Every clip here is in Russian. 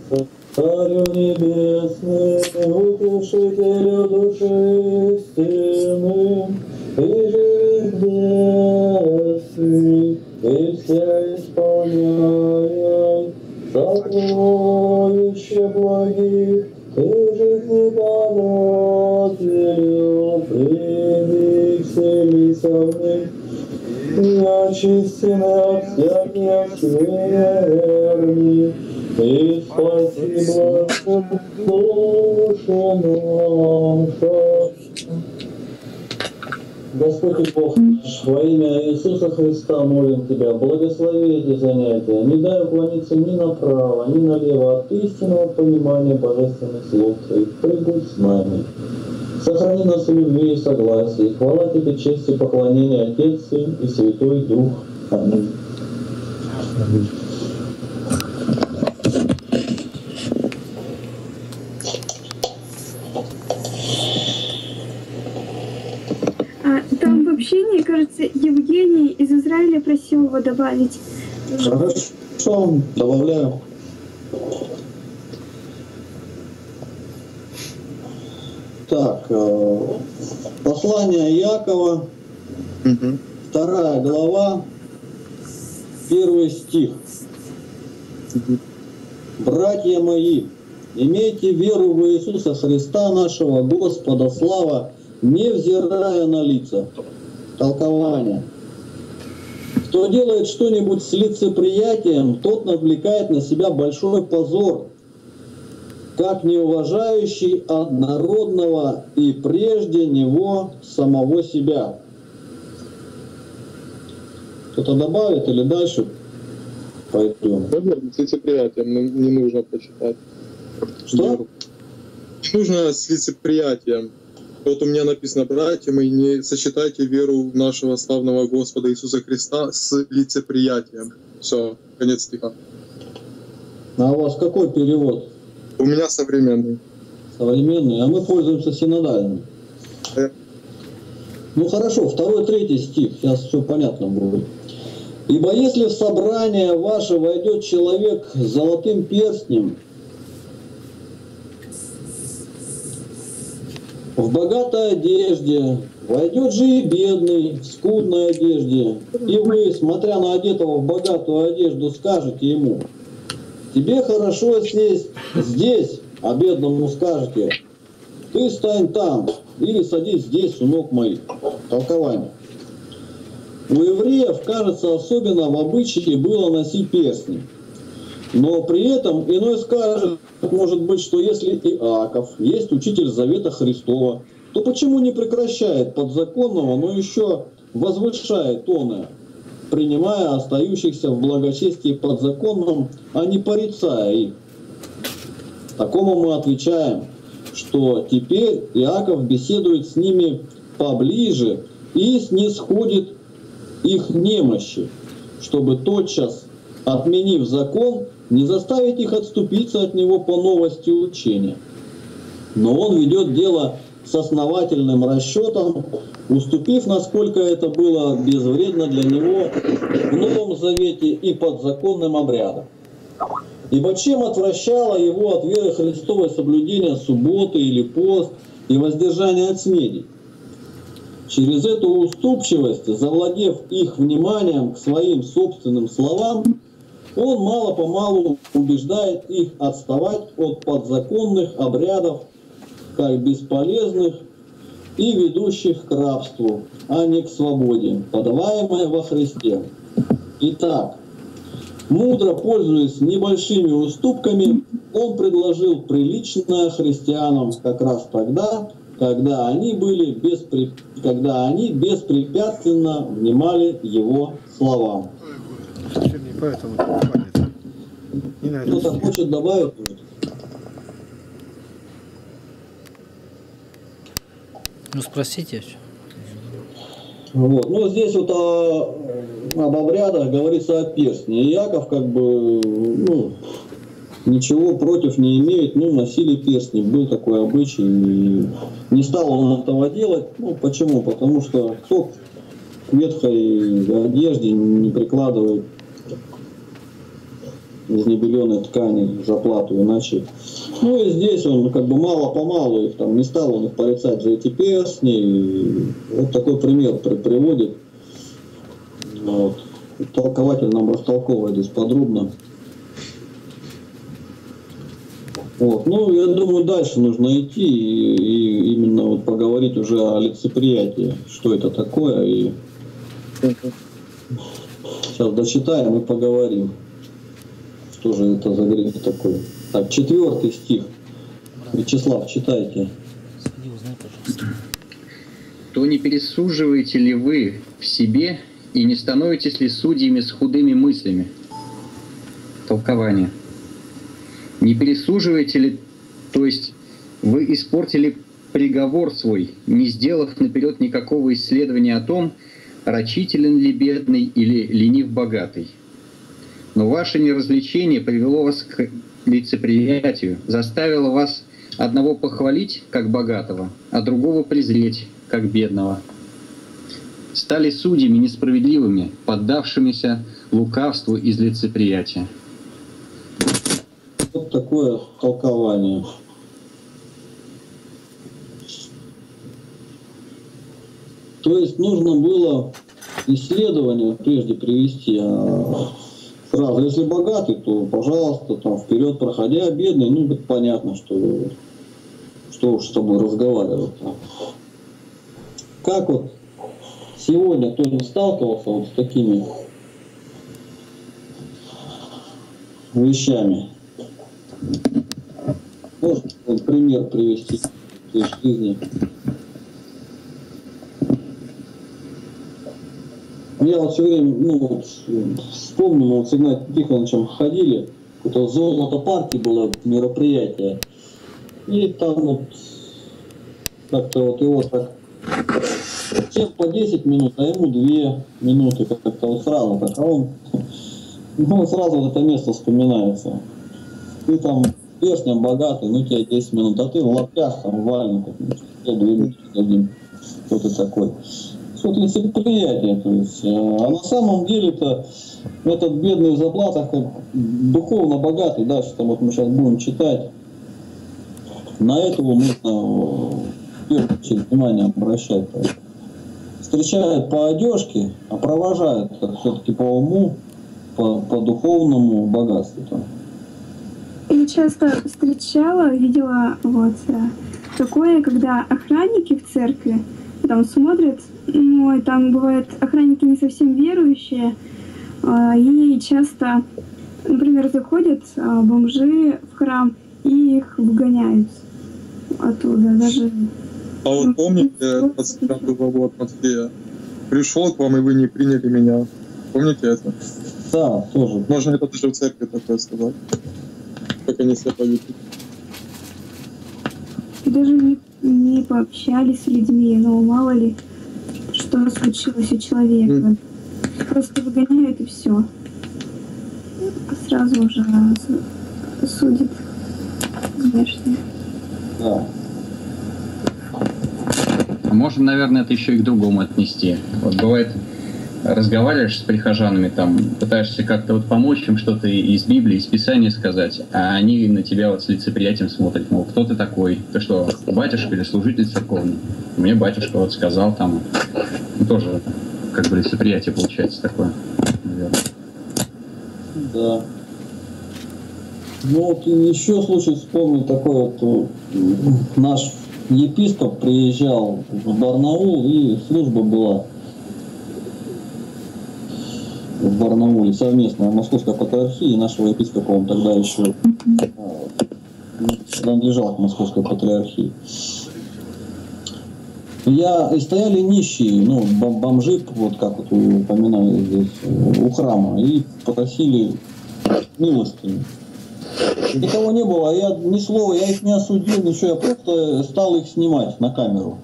Царю небесный, утешителю души истины, и живых бесов, и все исполняй, сокровище благих, и жизни подателю, прими вселися в них, и очисти от всяких скверни, и спасибо душе наша. Господь и Бог наш, во имя Иисуса Христа молим Тебя, благослови эти занятия, не дай уклониться ни направо, ни налево от истинного понимания божественных слов Твоих. Прибудь с нами. Сохрани нас в любви и согласии. Хвала Тебе, честь и поклонение, Отец, Сын и Святой Дух. Аминь. Там в общении, кажется, Евгений из Израиля просил его добавить. Хорошо, добавляю. Так, послание Иакова, 2 глава, 1 стих. Братья мои, имейте веру в Иисуса Христа нашего Господа, слава, невзирая на лица. Толкование. Кто делает что-нибудь с лицеприятием, тот навлекает на себя большой позор, как неуважающий однородного и прежде него самого себя. Кто-то добавит или дальше пойдем? С лицеприятием не нужно почитать. Что? Нужно с лицеприятием. Вот у меня написано: братья мои, не сочетайте веру нашего славного Господа Иисуса Христа с лицеприятием. Все, конец стиха. А у вас какой перевод? У меня современный. Современный, а мы пользуемся синодальным. Ну хорошо, 2-3 стих, сейчас все понятно будет. «Ибо если в собрание ваше войдет человек с золотым перстнем, в богатой одежде, войдет же и бедный в скудной одежде, и вы, смотря на одетого в богатую одежду, скажете ему: тебе хорошо сесть здесь, а бедному скажете: ты стань там, или садись здесь у ног моих». Толкование. У евреев, кажется, особенно в обычае было носить перстни. Но при этом иной скажет, может быть, что если Иаков есть учитель Завета Христова, то почему не прекращает подзаконного, но еще возвышает оное, принимая остающихся в благочестии подзаконном, а не порицая их? Такому мы отвечаем, что теперь Иаков беседует с ними поближе и снисходит их немощи, чтобы тотчас, отменив закон, не заставить их отступиться от него по новости учения. Но он ведет дело с основательным расчетом, уступив, насколько это было безвредно для него в Новом Завете и подзаконным обрядом. Ибо чем отвращало его от веры Христовой соблюдение субботы или пост и воздержание от снедей? Через эту уступчивость, завладев их вниманием к своим собственным словам, он мало-помалу убеждает их отставать от подзаконных обрядов, как бесполезных и ведущих к рабству, а не к свободе, подаваемой во Христе. Итак, мудро пользуясь небольшими уступками, он предложил приличное христианам как раз тогда, когда они беспрепятственно внимали его словам. Кто-то хочет добавить? Ну, спросите. Вот. Ну, здесь вот об обрядах говорится о перстне. Иаков как бы, ничего против не имеет, носили перстни, был такой обычай. И не стал он этого делать. Почему? Потому что кто к ветхой одежде не прикладывает из небеленой ткани за плату, иначе. Ну и здесь он как бы мало-помалу их там не стал он их порицать за эти песни. И вот такой пример приводит. Вот. Толкователь нам растолковывает здесь подробно. Вот. Ну, я думаю, дальше нужно идти и именно вот поговорить уже о лицеприятии, что это такое. И сейчас дочитаем и поговорим, что же это за грех такой. Так, 4 стих. Вячеслав, читайте. Сходи, узнай, пожалуйста. То не пересуживаете ли вы в себе и не становитесь ли судьями с худыми мыслями? Толкование. Не пересуживаете ли, то есть вы испортили приговор свой, не сделав наперед никакого исследования о том, рачителен ли бедный или ленив богатый. Но ваше неразвлечение привело вас к лицеприятию, заставило вас одного похвалить, как богатого, а другого презреть, как бедного. Стали судьями несправедливыми, поддавшимися лукавству из лицеприятия. Вот такое толкование. То есть нужно было исследование прежде привести. Сразу, если богатый, то, пожалуйста, там вперед проходи, а бедный, ну, это понятно, что уж с тобой разговаривать. Как вот сегодня кто не сталкивался вот с такими вещами? Можно пример привести из жизни. Я вот все время, вспомнил, мы вот с Игнатием Тихоновичем ходили, какое-то золото-парки было мероприятие, и там вот как-то вот его так всем по 10 минут, а ему 2 минуты как-то вот сразу так, а он, сразу вот это место вспоминается. Ты там песня богатый, тебе 10 минут, а ты в лаптях, там, в валенках, тебе 2 минуты дадим. Кто ты такой? Вот лицеприятие, то есть. А на самом деле-то этот бедный в заплатах духовно богатый, дальше там вот мы сейчас будем читать. На этого нужно в первую очередь внимание обращать. Встречают по одежке, а провожают все-таки по уму, по духовному богатству. Я часто видела вот такое, когда охранники в церкви там смотрят, и там бывают охранники не совсем верующие, и часто, например, заходят бомжи в храм и их выгоняют оттуда даже. А вот помните 25 главу от Матфея? Пришел к вам, и вы не приняли меня. Помните это? Да, тоже. Можно это даже в церкви такое сказать. Как они себя поведут. Даже не пообщались с людьми, но мало ли, что случилось у человека. Просто выгоняют и все. Сразу уже судят внешне. Да. Можно, наверное, это еще и к другому отнести. Вот бывает, разговариваешь с прихожанами, там, пытаешься как-то вот помочь им что-то из Библии, из Писания сказать, а они на тебя вот с лицеприятием смотрят, мол, кто ты такой? Ты что, батюшка или служитель церковный? Мне батюшка вот сказал там, тоже как бы лицеприятие получается такое, наверное. Да. Вот еще случай вспомнил такой вот, наш епископ приезжал в Барнаул, и служба была в Барнауле совместная Московской патриархии и нашего епископа, он тогда еще принадлежал к Московской патриархии. И стояли нищие, бомжи, вот как вот вы упоминали здесь, у храма, и попросили милостыню. Никого не было, я ни слова, я их не осудил, ничего, я просто стал их снимать на камеру.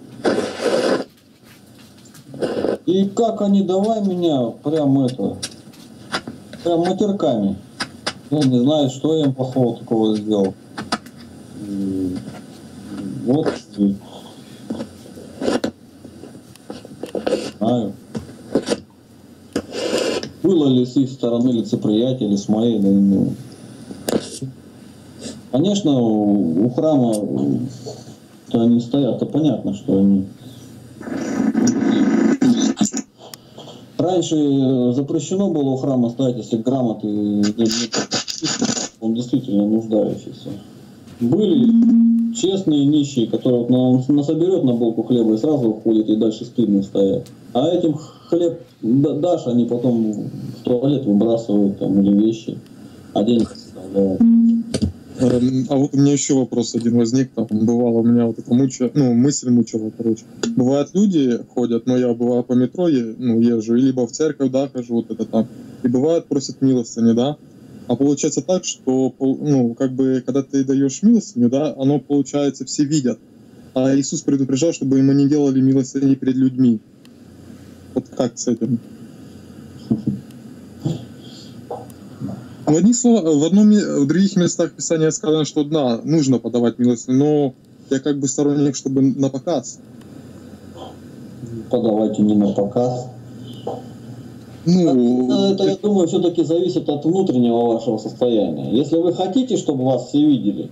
И как они, давай меня прям матерками. Я не знаю, что я им плохого такого сделал. И вот. Знаю. Было ли с их стороны лицеприятие, или с моей, да, Конечно, у храма они стоят, то понятно, что они... Раньше запрещено было у храма ставить, если грамоты он действительно нуждающийся. Были честные нищие, которые вот насоберет на булку хлеба и сразу уходит, и дальше стыдно стоят. А этим хлеб дашь, они потом в туалет выбрасывают там, или вещи, а денег оставляют. А вот у меня еще вопрос один возник, там бывало у меня вот это мысль мучила, короче. Бывают люди ходят, но я бываю по метро, езжу, и либо в церковь, да, хожу, вот это там, и бывают просят милостыни, да. А получается так, что, когда ты даешь милостыню, да, оно, получается, все видят. А Иисус предупреждал, чтобы мы не делали милостыни перед людьми. Вот как с этим? В других местах Писания сказано, что да, нужно подавать милостыню, но я как бы сторонник, чтобы на показ. Подавайте не на показ. Это, я думаю, все-таки зависит от внутреннего вашего состояния. Если вы хотите, чтобы вас все видели,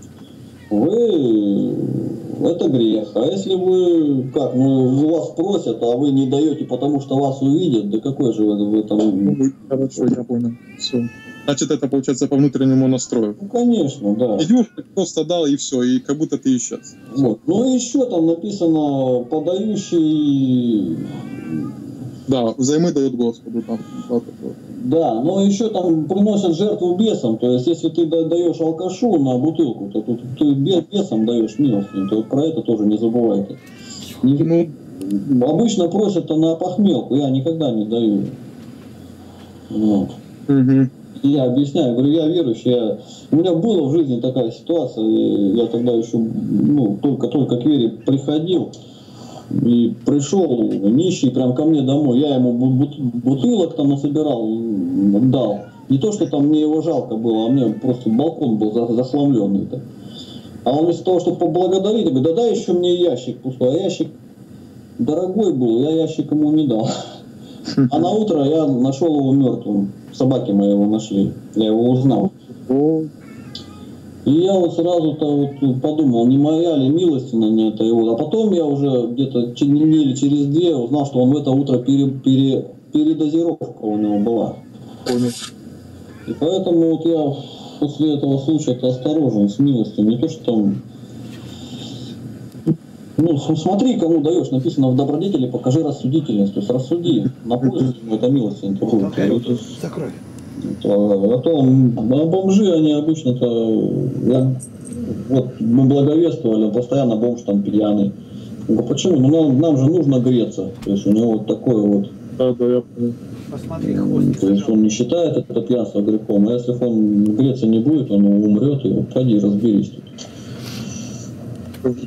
это грех. А если вы, у вас просят, а вы не даете, потому что вас увидят, да какой же вы там... Хорошо, я понял. Все. Значит, это получается по внутреннему настрою. Ну, конечно, да. Идешь, просто дал, и все, и как будто ты исчез. Вот. Ну и еще там написано, подающий... Да, взаймы дает Господу. Там, да, но еще там приносят жертву бесам. То есть, если ты даешь алкашу на бутылку, то ты бесам даешь милостыню. То про это тоже не забывайте. Обычно просят на похмелку, я никогда не даю. Вот. Угу. Я объясняю, говорю, я верующий, у меня была в жизни такая ситуация, я тогда еще только к вере приходил, и пришел нищий прям ко мне домой, я ему бутылок там насобирал, дал. Не то, что там мне его жалко было, а мне просто балкон был захламленный-то. А он вместо того, чтобы поблагодарить, говорит, да дай еще мне ящик пустой, а ящик дорогой был, я ящик ему не дал. А на утро я нашел его мертвым. Собаки мои его нашли. Я его узнал. И я вот сразу-то подумал, не моя ли милостина на это его. А потом я уже где-то недели через 2 узнал, что он в это утро передозировка у него была. И поэтому вот я после этого случая-то осторожен с милостью. Не то, что там... смотри, кому даешь, написано в добродетели, покажи рассудительность, то есть рассуди, на пользу ему это милостынь. Закрой. А то бомжи, они обычно-то, мы благовествовали, постоянно бомж там пьяный. Почему? Нам же нужно греться, то есть у него вот такой вот... Да, я понял. Посмотри, хвостик. То есть он не считает это пьянство грехом, а если он греться не будет, он умрет, и пойди разберись тут.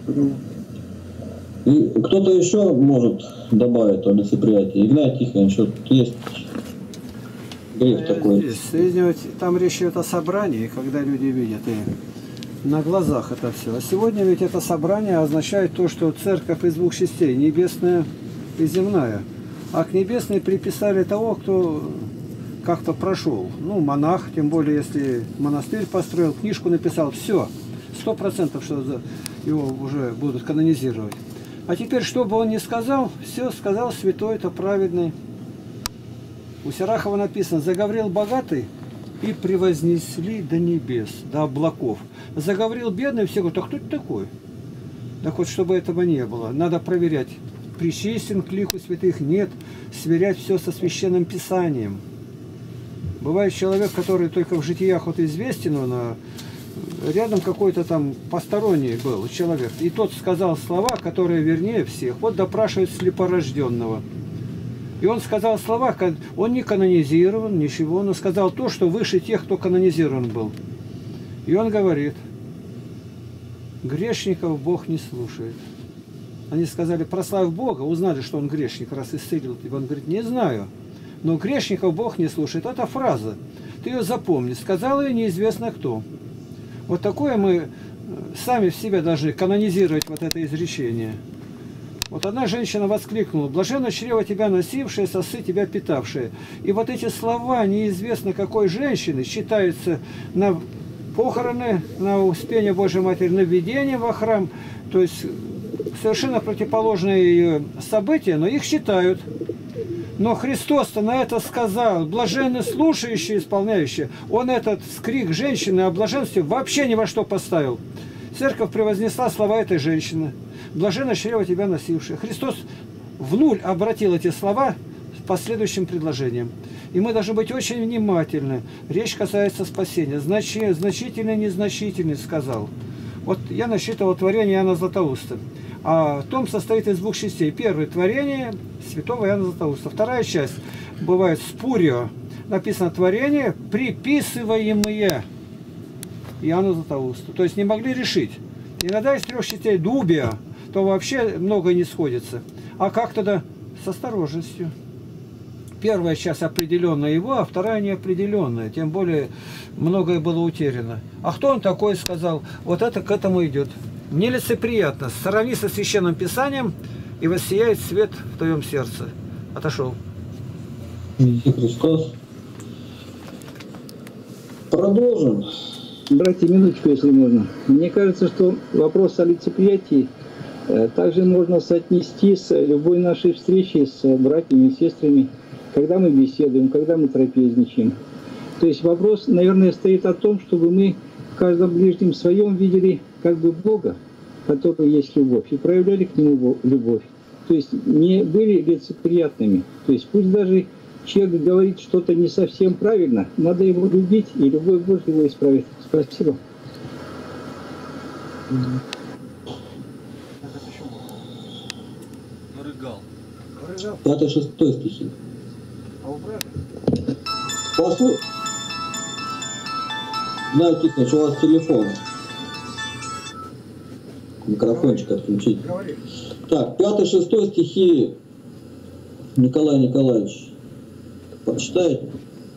И кто-то еще может добавить о лицеприятии? Игнатий Тихонович, что есть грех такой. Здесь, там речь идет о собрании, когда люди видят, и на глазах это все. А сегодня ведь это собрание означает то, что церковь из 2 частей, небесная и земная. А к небесной приписали того, кто как-то прошел. Монах, тем более, если монастырь построил, книжку написал, все, 100%, что его уже будут канонизировать. А теперь, что бы он ни сказал, все сказал святой-то праведный. У Сирахова написано, заговорил богатый и превознесли до небес, до облаков. Заговорил бедный, все говорят, а кто это такой? Так вот, чтобы этого не было, надо проверять, причастен к лику святых, нет, сверять все со священным писанием. Бывает человек, который только в житиях известен, он рядом какой-то там посторонний был человек, и тот сказал слова, которые вернее всех. Вот допрашивают слепорожденного. И он сказал слова, он не канонизирован, ничего, но сказал то, что выше тех, кто канонизирован был. И он говорит, грешников Бог не слушает. Они сказали, прославь Бога, узнали, что он грешник, раз исцелил. И он говорит, не знаю, но грешников Бог не слушает. Это фраза, ты ее запомни. Сказал ее неизвестно кто. Вот такое мы сами в себя должны канонизировать вот это изречение. Вот одна женщина воскликнула, блаженно чрево тебя носившее, сосы тебя питавшие. И вот эти слова неизвестно какой женщины считаются на похороны на Успение Божьей Матери, на введение во храм. То есть совершенно противоположные события, но их считают. Но Христос-то на это сказал: блаженны слушающие, исполняющие. Он этот скрик женщины о блаженстве вообще ни во что поставил. Церковь превознесла слова этой женщины: блаженно чрево тебя носившее. Христос в нуль обратил эти слова с последующим предложением. И мы должны быть очень внимательны. Речь касается спасения. Значительный, незначительный сказал. Вот я насчитывал творение Иоанна Златоуста. А том состоит из двух частей. Первое — творение святого Иоанна Златоуста. Вторая часть бывает спурио. Написано творение, приписываемые Иоанну Златоусту. То есть не могли решить. Иногда из трех частей дубия, то вообще многое не сходится. А как тогда? С осторожностью. Первая часть определенная его, а вторая неопределенная. Тем более многое было утеряно. А кто он такой сказал? Вот это к этому идет. Нелицеприятно. Сравни со Священным Писанием, и воссияет свет в твоем сердце. Отошел. Христос. Продолжим. Братья, минуточку, если можно. Мне кажется, что вопрос о лицеприятии также можно соотнести с любой нашей встречей с братьями и сестрами, когда мы беседуем, когда мы трапезничаем. То есть вопрос, наверное, стоит о том, чтобы мы в каждом ближнем своем видели как бы Бога, который есть любовь, и проявляли к Нему любовь. То есть не были лицеприятными. То есть пусть даже человек говорит что-то не совсем правильно, надо его любить, и любовь Божья его исправит. Спасибо. Нарыгал. 5-6 стихи. А у брата? Послушай. Да, Тихонович, у вас телефон. Микрофончик отключить. Говори. Так, 5-6 стихи. Николай Николаевич, прочитайте.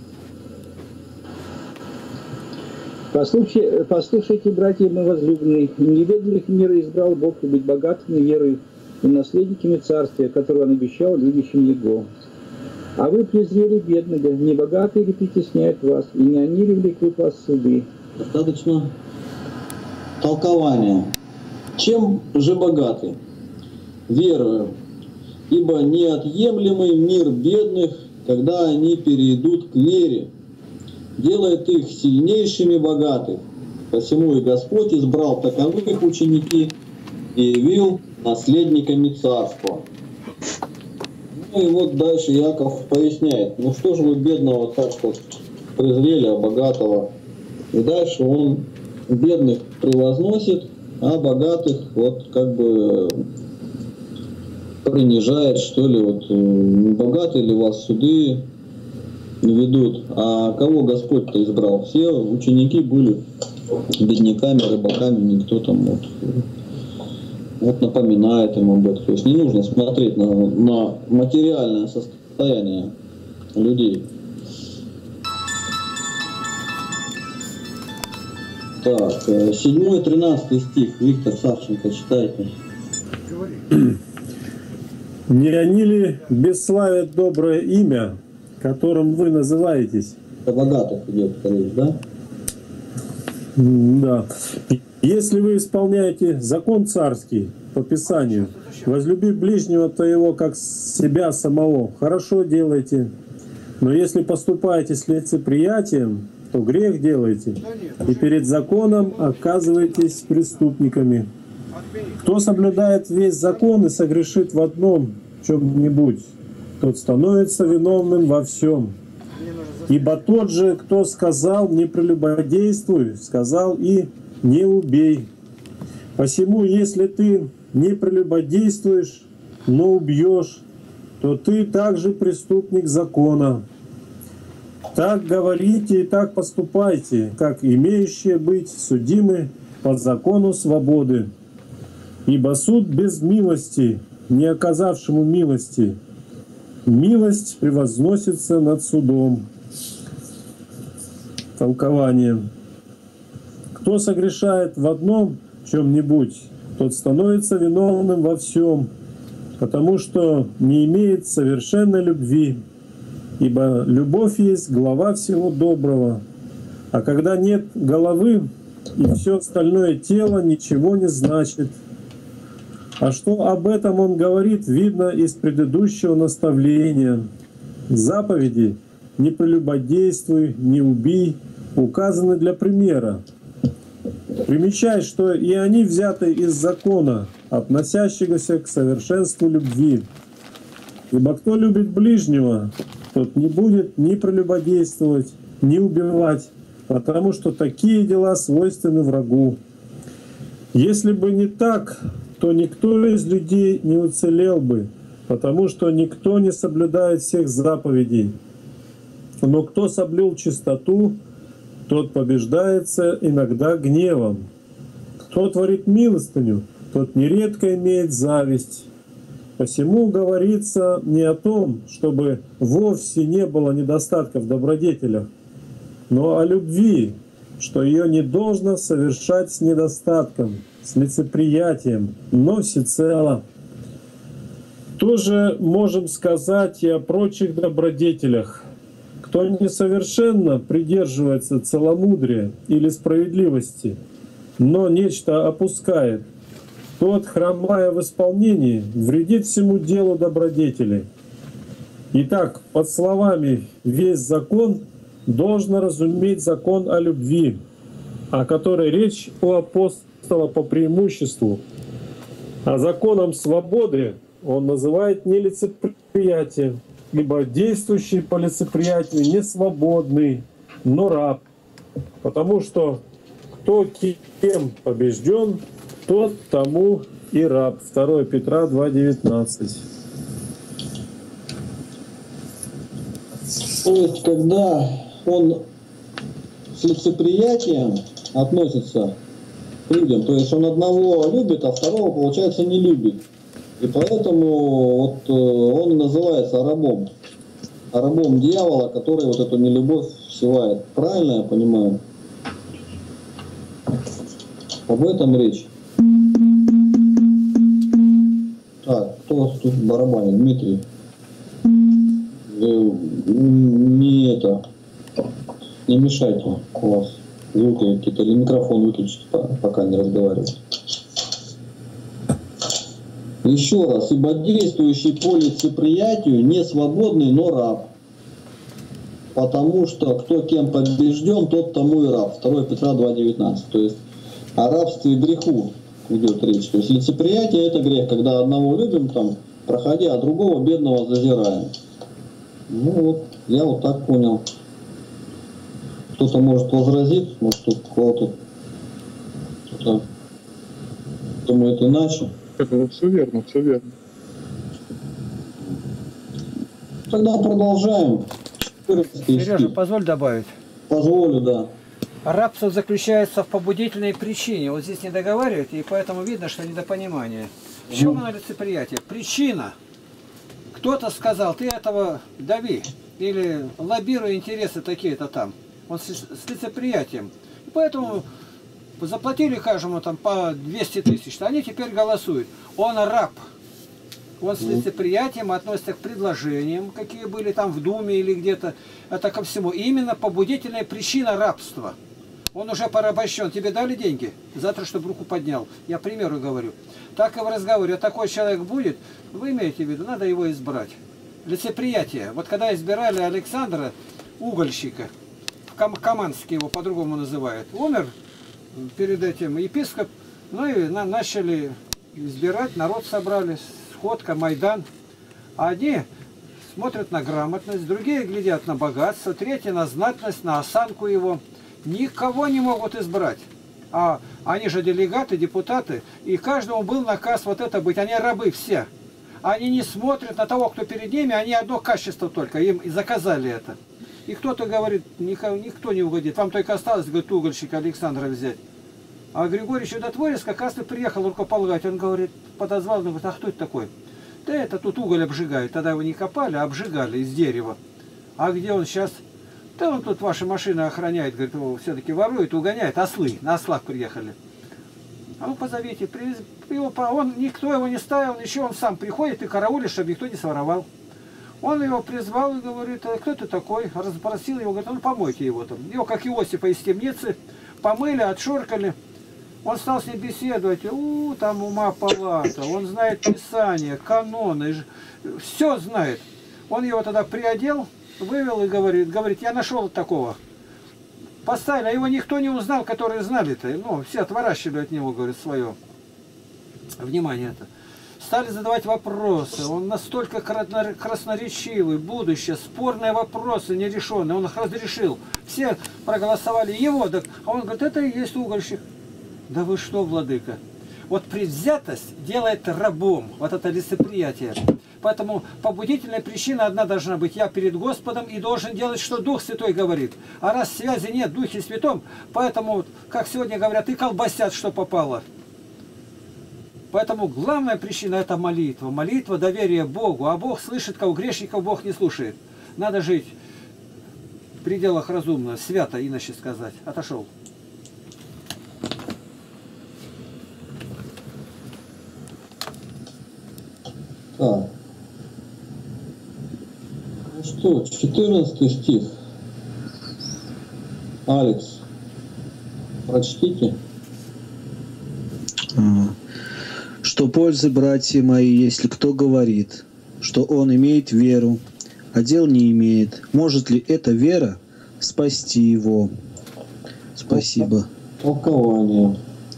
Послушайте, братья мои возлюбленные, неведомых мира избрал Бог быть богатыми верой и наследниками Царствия, которое Он обещал любящим Его. А вы презрели бедного, небогатые ли притесняют вас, и не они ли влекут вас в суды? Достаточно толкования. Чем же богаты? Верою, ибо неотъемлемый мир бедных, когда они перейдут к вере, делает их сильнейшими богатых. Посему и Господь избрал таковых ученики и явил наследниками царства. Ну и вот дальше Яков поясняет, ну что же вы бедного так что презрели, а богатого? И дальше он бедных превозносит, а богатых вот как бы принижает, что ли, вот богатые ли вас суды ведут, а кого Господь-то избрал? Все ученики были бедняками, рыбаками, никто там вот напоминает им об этом. То есть не нужно смотреть на материальное состояние людей. Так, 7-13 стих, Виктор Савченко, читайте. Не они ли бесславят доброе имя, которым вы называетесь? О богатых идет речь, да? Да. Если вы исполняете закон царский по Писанию, возлюби ближнего твоего как себя самого, хорошо делайте. Но если поступаете с лицеприятием, то грех делаете, и перед законом оказываетесь преступниками. Кто соблюдает весь закон и согрешит в одном чем-нибудь, тот становится виновным во всем. Ибо тот же, кто сказал «не прелюбодействуй», сказал и «не убей». Посему, если ты не прелюбодействуешь, но убьешь, то ты также преступник закона. Так говорите и так поступайте, как имеющие быть судимы по закону свободы. Ибо суд без милости, не оказавшему милости, милость превозносится над судом. Толкование. Кто согрешает в одном чем-нибудь, тот становится виновным во всем, потому что не имеет совершенной любви. Ибо любовь есть глава всего доброго. А когда нет головы, и все остальное тело ничего не значит. А что об этом он говорит, видно из предыдущего наставления. Заповеди «не прелюбодействуй», «не убий» указаны для примера. Примечай, что и они взяты из закона, относящегося к совершенству любви. Ибо кто любит ближнего, тот не будет ни прелюбодействовать, ни убивать, потому что такие дела свойственны врагу. Если бы не так, то никто из людей не уцелел бы, потому что никто не соблюдает всех заповедей. Но кто соблюл чистоту, тот побеждается иногда гневом. Кто творит милостыню, тот нередко имеет зависть. Посему говорится не о том, чтобы вовсе не было недостатка в добродетелях, но о любви, что ее не должно совершать с недостатком, с лицеприятием, но всецело. Тоже можем сказать и о прочих добродетелях. Кто несовершенно придерживается целомудрия или справедливости, но нечто опускает, тот, хромая в исполнении, вредит всему делу добродетели. Итак, под словами «весь закон» должно разуметь закон о любви, о которой речь у апостола по преимуществу. А законом свободы он называет нелицеприятие, ибо действующий по лицеприятию не свободный, но раб. Потому что кто кем побежден, тот тому и раб. 2 Петра 2,19. То есть, когда он с лицеприятием относится к людям, то есть он одного любит, а второго, получается, не любит. И поэтому вот он называется рабом. Рабом дьявола, который вот эту нелюбовь всевает. Правильно я понимаю? Об этом речь. Так, кто тут барабанит? Дмитрий. Не мешайте у вас звуки какие-то, или микрофон выключите, пока не разговариваете. Еще раз, ибо действующий по лицеприятию не свободный, но раб. Потому что кто кем побежден, тот тому и раб. 2 Петра 2,19. То есть о рабстве и греху идет речь. То есть лицеприятие — это грех, когда одного любим, там, проходя, а другого бедного зазираем. Ну вот, я вот так понял. Кто-то может возразить, может тут кто-то думает иначе. Это все верно, все верно. Тогда продолжаем. 14 Сережа, стих. позволь добавить. Позволю, да. Рабство заключается в побудительной причине. Вот здесь не договаривают, и поэтому видно, что недопонимание. В чем оно лицеприятие? Причина. Кто-то сказал, ты этого дави, или лоббируй интересы такие-то там. Он с лицеприятием. И поэтому заплатили каждому там по 200 тысяч, они теперь голосуют. Он раб. Он с лицеприятием относится к предложениям, какие были там в Думе или где-то. Это ко всему. И именно побудительная причина рабства. Он уже порабощен. Тебе дали деньги? Завтра, чтобы руку поднял. Я к примеру говорю. Так и в разговоре. Такой человек будет, вы имеете в виду, надо его избрать. Лицеприятие. Вот когда избирали Александра, угольщика, Каманский его по-другому называют, умер перед этим епископ, ну и начали избирать, народ собрали, сходка, Майдан. Одни смотрят на грамотность, другие глядят на богатство, третьи на знатность, на осанку его. Никого не могут избрать. А они же делегаты, депутаты, и каждому был наказ вот это быть. Они рабы все. Они не смотрят на того, кто перед ними, они одно качество только, им заказали это. И кто-то говорит, никто не угодит, вам только осталось, говорит, угольщика Александра взять. А Григорий Чудотворец как раз и приехал рукополагать. Он говорит, подозвал, он говорит, а кто это такой? Да это тут уголь обжигает. Тогда его не копали, а обжигали из дерева. А где он сейчас? Да он тут ваши машины охраняет, говорит, его все-таки ворует, угоняет. Ослы, на ослах приехали. А вы позовите, никто его не ставил, ничего, он сам приходит и караулит, чтобы никто не своровал. Он его призвал и говорит, а кто ты такой? Расспросил его, говорит, ну помойте его там. Его, как Иосифа из темницы, помыли, отшуркали. Он стал с ним беседовать. Там ума палата. Он знает Писание, каноны. Все знает. Он его тогда приодел, вывел и говорит, я нашел такого. Поставили, а его никто не узнал, которые знали-то. Ну, все отворачивали от него, говорит, свое внимание это. Стали задавать вопросы. Он настолько красноречивый, будущее, спорные вопросы нерешенные. Он их разрешил. Все проголосовали его. Так, а он говорит, это и есть угольщик. Да вы что, владыка? Вот предвзятость делает рабом. Вот это лицеприятие. Поэтому побудительная причина одна должна быть. Я перед Господом и должен делать, что Дух Святой говорит. А раз связи нет в Духе Святом, поэтому, как сегодня говорят, и колбасят, что попало. Поэтому главная причина – это молитва. Молитва, доверие Богу. А Бог слышит, кого грешников Бог не слушает. Надо жить в пределах разумно, свято, иначе сказать. Отошел. Так. Ну что, 14 стих. Алекс, прочтите. Что пользы, братья мои, если кто говорит, что он имеет веру, а дел не имеет, может ли эта вера спасти его? Спасибо. Толкование.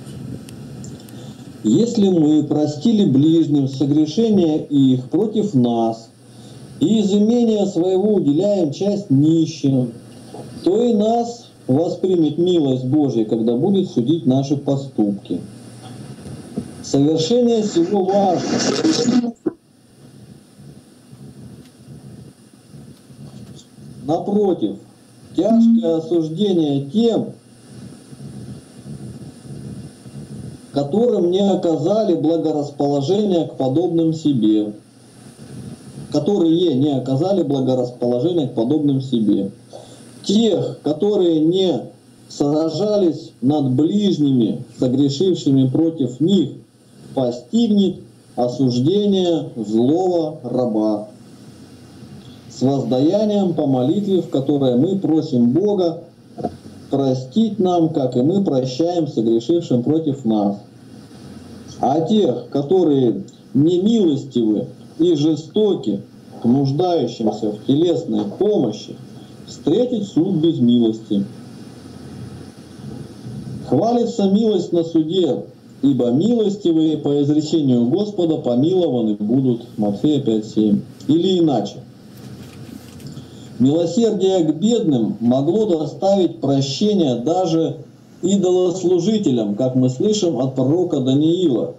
Если мы простили ближним согрешения их против нас, и из имения своего уделяем часть нищим, то и нас воспримет милость Божья, когда будет судить наши поступки. Совершение всего важно. Напротив, тяжкое осуждение тем, которым не оказали благорасположения к подобным себе, которые не оказали благорасположения к подобным себе. Тех, которые не сражались над ближними, согрешившими против них, постигнет осуждение злого раба. С воздаянием по молитве, в которой мы просим Бога простить нам, как и мы прощаем согрешившим против нас. А тех, которые немилостивы и жестоки к нуждающимся в телесной помощи, встретить суд без милости. Хвалится милость на суде, ибо милостивые по изречению Господа помилованы будут. Матфея 5:7. Или иначе. Милосердие к бедным могло доставить прощение даже идолослужителям, как мы слышим от пророка Даниила,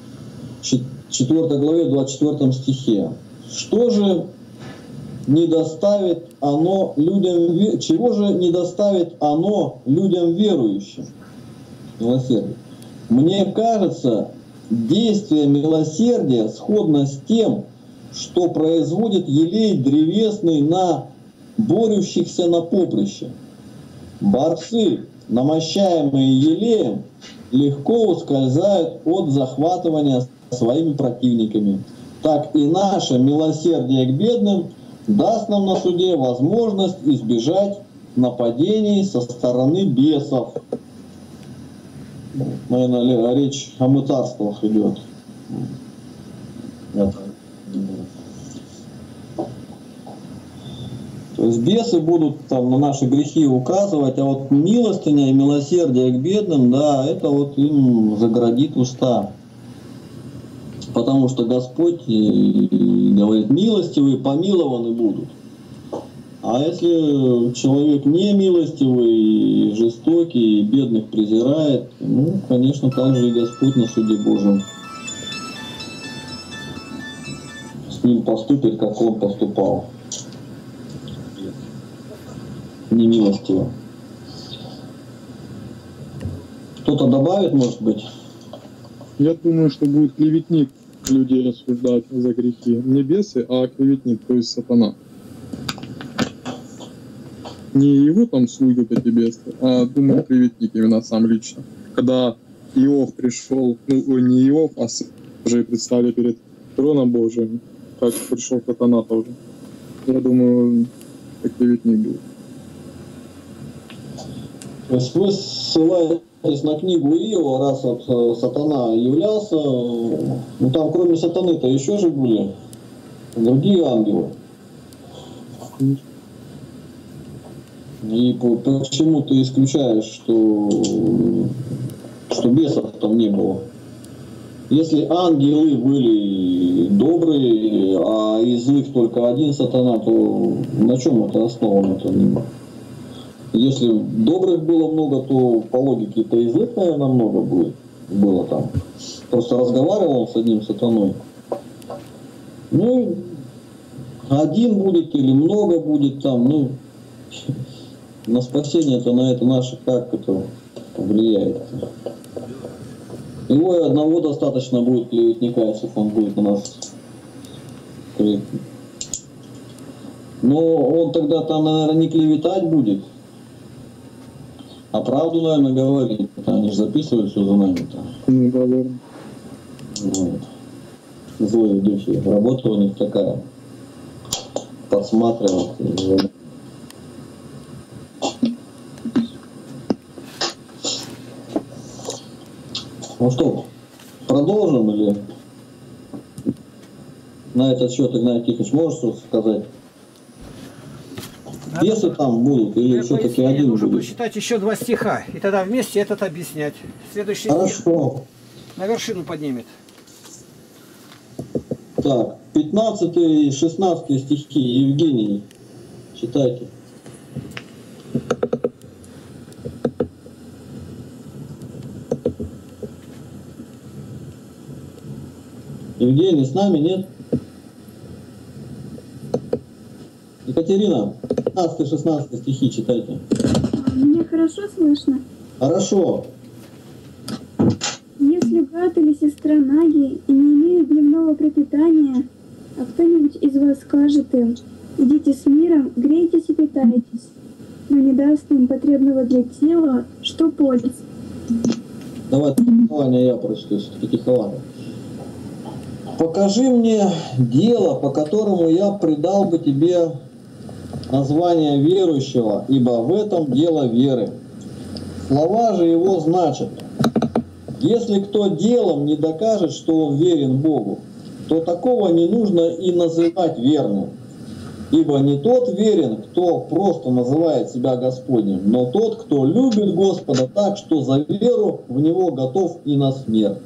4 главе, 24 стихе. Что же не доставит оно людям, чего же не доставит оно людям верующим? Милосердие. Мне кажется, действие милосердия сходно с тем, что производит елей древесный на борющихся на поприще. Борцы, намощаемые елеем, легко ускользают от захватывания своими противниками. Так и наше милосердие к бедным даст нам на суде возможность избежать нападений со стороны бесов. Наверное, речь о мытарствах идет. То есть бесы будут там на наши грехи указывать, а вот милостыня и милосердие к бедным, да, это вот им заградит уста. Потому что Господь говорит, милостивые помилованы будут. А если человек не милостивый, жестокий, бедных презирает, ну, конечно, так же и Господь на суде Божьем с ним поступит, как он поступал. Немилостиво. Кто-то добавит, может быть? Я думаю, что будет клеветник людей осуждать за грехи. Не бесы, а клеветник, то есть сатана. Не его там слуги эти бесы, а, думаю, клеветник именно сам лично. Когда Иов пришел, ну, не Иов, а уже предстали перед троном Божиим, как пришел сатана тоже. Я думаю, как клеветник был. То есть вы ссылаетесь на книгу Иова, раз вот сатана являлся, ну там кроме сатаны-то еще же были другие ангелы. И почему ты исключаешь, что бесов там не было? Если ангелы были добрые, а из злых только один сатана, то на чем это основано-то? Если добрых было много, то по логике-то и злых, наверное, много было там. Просто разговаривал он с одним сатаной. Ну, один будет или много будет там, ну, на спасение-то на это наше как это влияет? Его и одного достаточно будет клеветника, если он будет на нас клеветник. Но он тогда там, наверное, не клеветать будет, а правду, наверное, говорит. Они же записывают все за нами-то. Вот. Злые духи. Работа у них такая. Подсматривать. Ну что, продолжим или на этот счет, Игнатий Тихонович, можешь что сказать? Бесы там будут или все-таки один нужно будет? прочитать еще 2 стиха, и тогда вместе этот объяснять. Следующий Хорошо. стих на вершину поднимет. Так, 15 и 16 стихи, Евгений, читайте. Евгений, с нами, нет? Екатерина, 15-16 стихи читайте. Меня хорошо слышно? Хорошо. Если брат или сестра наги и не имеют дневного пропитания, а кто-нибудь из вас скажет им: идите с миром, грейтесь и питайтесь, но не даст им потребного для тела, что польза? Давай стихование я прочту, все-таки стихование. Покажи мне дело, по которому я придал бы тебе название верующего, ибо в этом дело веры. Слова же его значат: если кто делом не докажет, что он верен Богу, то такого не нужно и называть верным. Ибо не тот верен, кто просто называет себя Господним, но тот, кто любит Господа так, что за веру в Него готов и на смерть.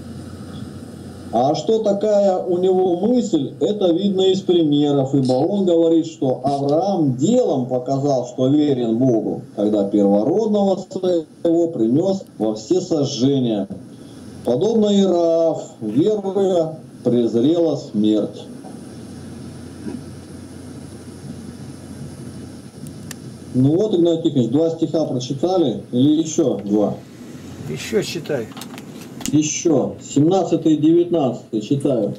А что такая у него мысль, это видно из примеров, ибо он говорит, что Авраам делом показал, что верен Богу, когда первородного своего принес во все сожжения. Подобно и Раав, веруя, презрела смерть. Ну вот, Игнатий Тихонович, 2 стиха прочитали или еще 2? Еще читай. Еще 17 и 19 читаю.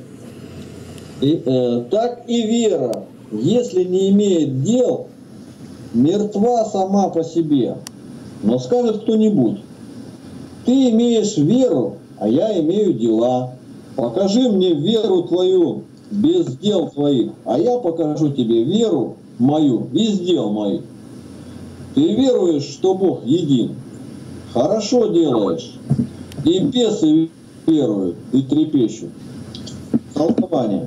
Так и вера, если не имеет дел, мертва сама по себе. Но скажет кто-нибудь: ты имеешь веру, а я имею дела. Покажи мне веру твою без дел твоих, а я покажу тебе веру мою без дел моих. Ты веруешь, что Бог един. Хорошо делаешь. И бесы веруют и трепещут. Толкование.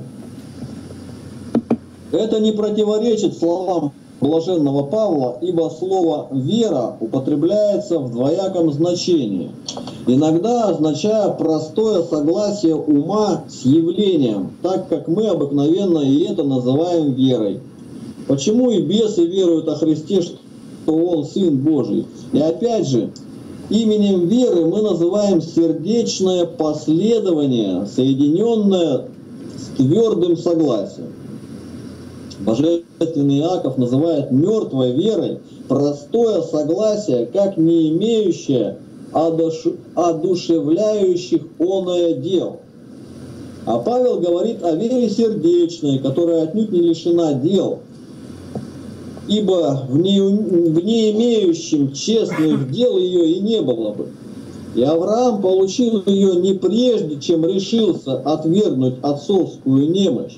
Это не противоречит словам блаженного Павла, ибо слово «вера» употребляется в двояком значении, иногда означая простое согласие ума с явлением, так как мы обыкновенно и это называем верой. Почему и бесы веруют о Христе, что Он Сын Божий? И опять же, именем веры мы называем сердечное последование, соединенное с твердым согласием. Божественный Иаков называет мертвой верой простое согласие, как не имеющее одушевляющих оное дел. А Павел говорит о вере сердечной, которая отнюдь не лишена дел, ибо в не имеющем честных дел ее и не было бы. И Авраам получил ее не прежде, чем решился отвергнуть отцовскую немощь,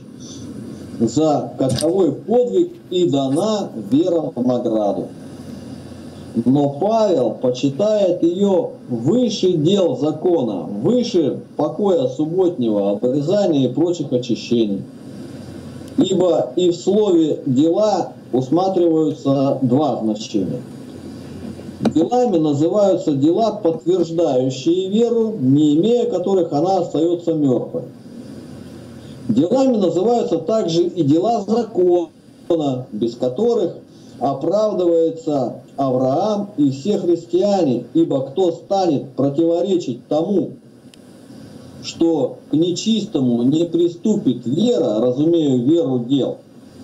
за каковой подвиг и дана вера в награду. Но Павел почитает ее выше дел закона, выше покоя субботнего, обрезания и прочих очищений. Ибо и в слове «дела» усматриваются два значения. Делами называются дела, подтверждающие веру, не имея которых она остается мертвой. Делами называются также и дела закона, без которых оправдывается Авраам и все христиане, ибо кто станет противоречить тому, что к нечистому не приступит вера, разумею веру дел,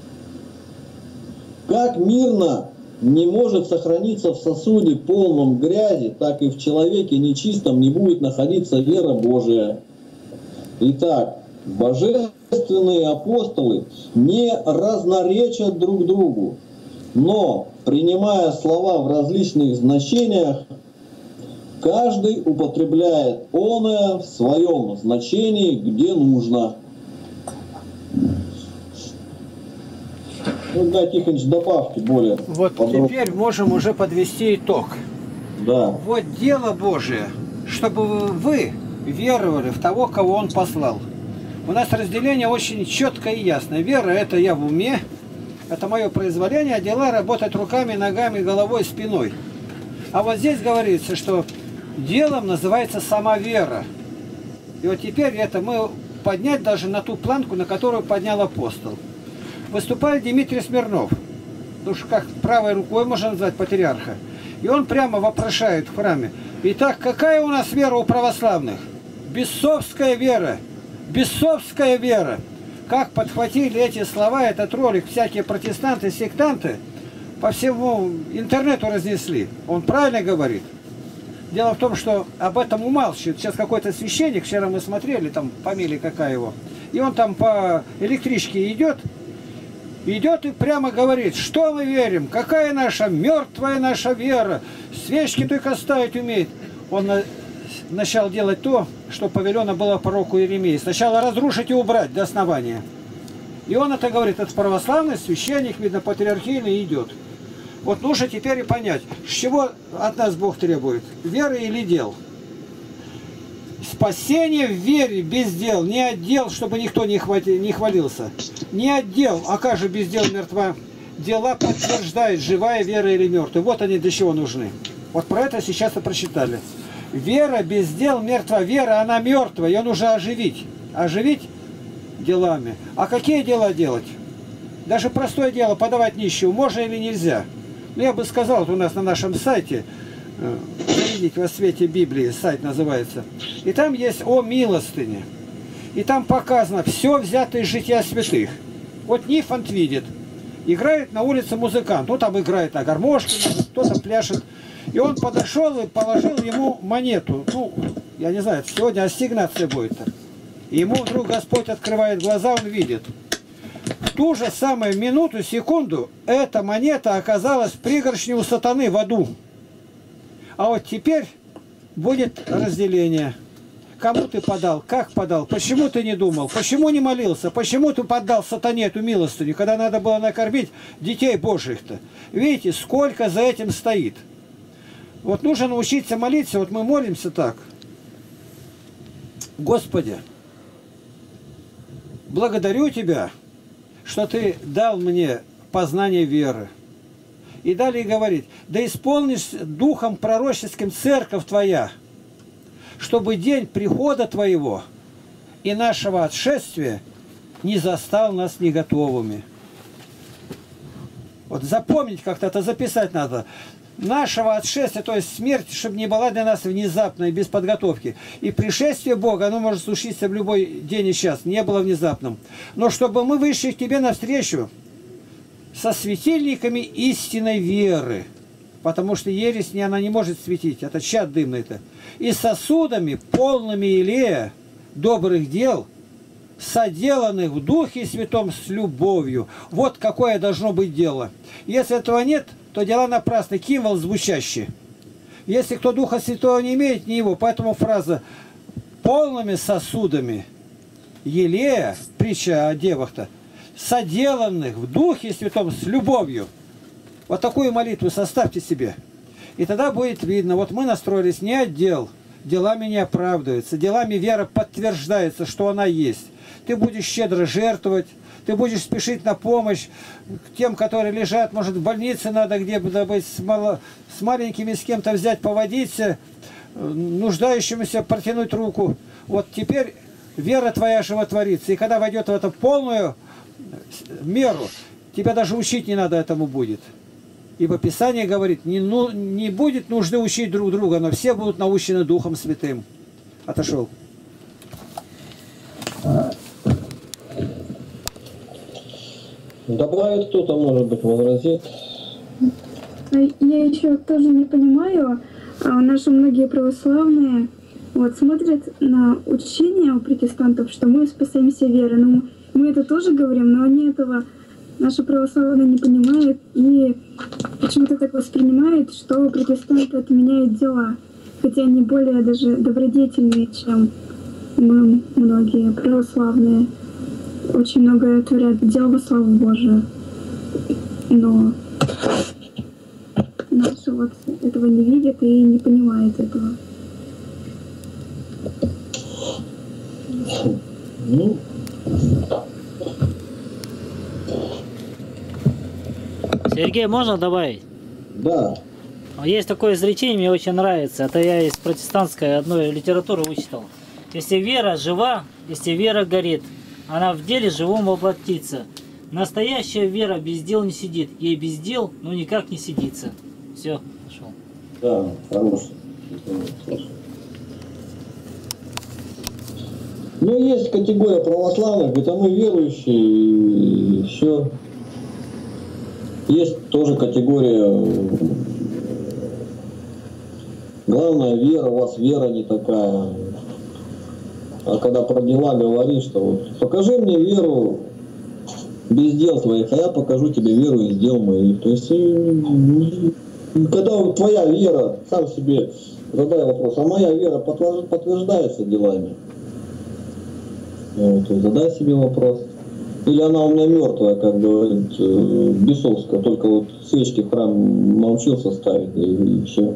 как мирно не может сохраниться в сосуде полном грязи, так и в человеке нечистом не будет находиться вера Божия. Итак, божественные апостолы не разноречат друг другу, но, принимая слова в различных значениях, каждый употребляет оное в своем значении, где нужно. Ну, да, Тихонович, добавьте более. Вот подробно. теперь можем уже подвести итог. Да. Вот дело Божие, чтобы вы веровали в того, кого Он послал. У нас разделение очень четкое и ясное. Вера – это я в уме, это мое произволение, а дела – работать руками, ногами, головой, спиной. А вот здесь говорится, что делом называется сама вера. И вот теперь это мы поднять даже на ту планку, на которую поднял апостол. Выступает Дмитрий Смирнов, ну что как правой рукой можно назвать патриарха. И он прямо вопрошает в храме: итак, какая у нас вера у православных? Бесовская вера. Бесовская вера. Как подхватили эти слова, этот ролик, всякие протестанты, сектанты, по всему интернету разнесли. Он правильно говорит. Дело в том, что об этом умалчивает. Сейчас какой-то священник, вчера мы смотрели, там фамилия какая его, и он там по электричке идет и прямо говорит, что мы верим, какая наша мертвая наша вера, свечки только ставить умеет. Он начал делать то, что повелено было пророку Иеремии. Сначала разрушить и убрать до основания. И он это говорит, это православный священник, видно, патриархийный идет. Вот нужно теперь и понять, с чего от нас Бог требует, веры или дел. Спасение в вере без дел, не от дел, чтобы никто не хвалился. Не от дел, а как же без дел мертва? Дела подтверждают, живая вера или мертвая. Вот они для чего нужны. Вот про это сейчас и прочитали. Вера без дел мертва. Вера, она мертвая, ее нужно оживить. Оживить делами. А какие дела делать? Даже простое дело, подавать нищему, можно или нельзя? Ну, я бы сказал, вот у нас на нашем сайте, «Заведите во свете Библии», сайт называется, и там есть о милостыне. И там показано все взято из жития святых. Вот Нифонт видит, играет на улице музыкант, ну там играет на гармошке, кто-то пляшет. И он подошел и положил ему монету. Ну, я не знаю, сегодня ассигнация будет. И ему вдруг Господь открывает глаза, он видит. В ту же самую минуту, секунду, эта монета оказалась в пригоршне у сатаны в аду. А вот теперь будет разделение. Кому ты подал, как подал, почему ты не думал, почему не молился, почему ты поддал сатане эту милостыню, когда надо было накормить детей Божьих-то. Видите, сколько за этим стоит. Вот нужно научиться молиться, вот мы молимся так. Господи, благодарю Тебя, что Ты дал мне познание веры. И далее говорит, да исполнишь духом пророческим церковь Твоя, чтобы день прихода Твоего и нашего отшествия не застал нас не готовыми. Вот запомнить как-то, это записать надо. Нашего отшествия, то есть смерть, чтобы не была для нас внезапной, без подготовки. И пришествие Бога, оно может случиться в любой день и час, не было внезапным. Но чтобы мы вышли к Тебе навстречу со светильниками истинной веры, потому что ересь она не может светить, это чад дымный-то, и сосудами, полными елея, добрых дел, соделанных в Духе Святом с любовью. Вот какое должно быть дело. Если этого нет, то дела напрасны, кимвол звучащий. Если кто Духа Святого не имеет, не его. Поэтому фраза «полными сосудами елея», притча о девах-то, соделанных в Духе Святом с любовью. Вот такую молитву составьте себе. И тогда будет видно, вот мы настроились не отдел, делами не оправдывается, делами вера подтверждается, что она есть. Ты будешь щедро жертвовать, ты будешь спешить на помощь тем, которые лежат, может, в больнице надо где-то быть с маленькими, с кем-то взять, поводиться, нуждающемуся протянуть руку. Вот теперь вера твоя животворится. И когда войдет в эту полную меру, тебя даже учить не надо этому будет. Ибо Писание говорит, не будет нужды учить друг друга, но все будут научены Духом Святым. Отошел. Добавит кто-то, может быть, возразит. Я еще тоже не понимаю, наши многие православные вот смотрят на учение у протестантов, что мы спасаемся верой. Ну, мы это тоже говорим, но они этого, наши православные, не понимают и почему-то так воспринимают, что протестанты отменяют дела, хотя они более даже добродетельные, чем мы, многие православные. Очень много творят дел во славу Божию. Но наши вот этого не видят и не понимают этого. Ну, Сергей, можно добавить? да. Есть такое изречение, мне очень нравится. Это я из протестантской одной литературы вычитал. Если вера жива, если вера горит, она в деле живом воплотится. Настоящая вера без дел не сидит. Ей без дел, но никак не сидится. Все, пошел. Да, хороший. Ну, есть категория православных, это мы верующие, и все. Есть тоже категория, главная вера, у вас вера не такая. А когда про дела говоришь, что вот, покажи мне веру без дел твоих, а я покажу тебе веру из дел моих. То есть, когда вот твоя вера, сам себе задай вопрос, а моя вера подтверждается делами? Вот, задай себе вопрос. Или она у меня мертвая, как говорит Бесовская, только вот свечки в храм научился ставить, и все.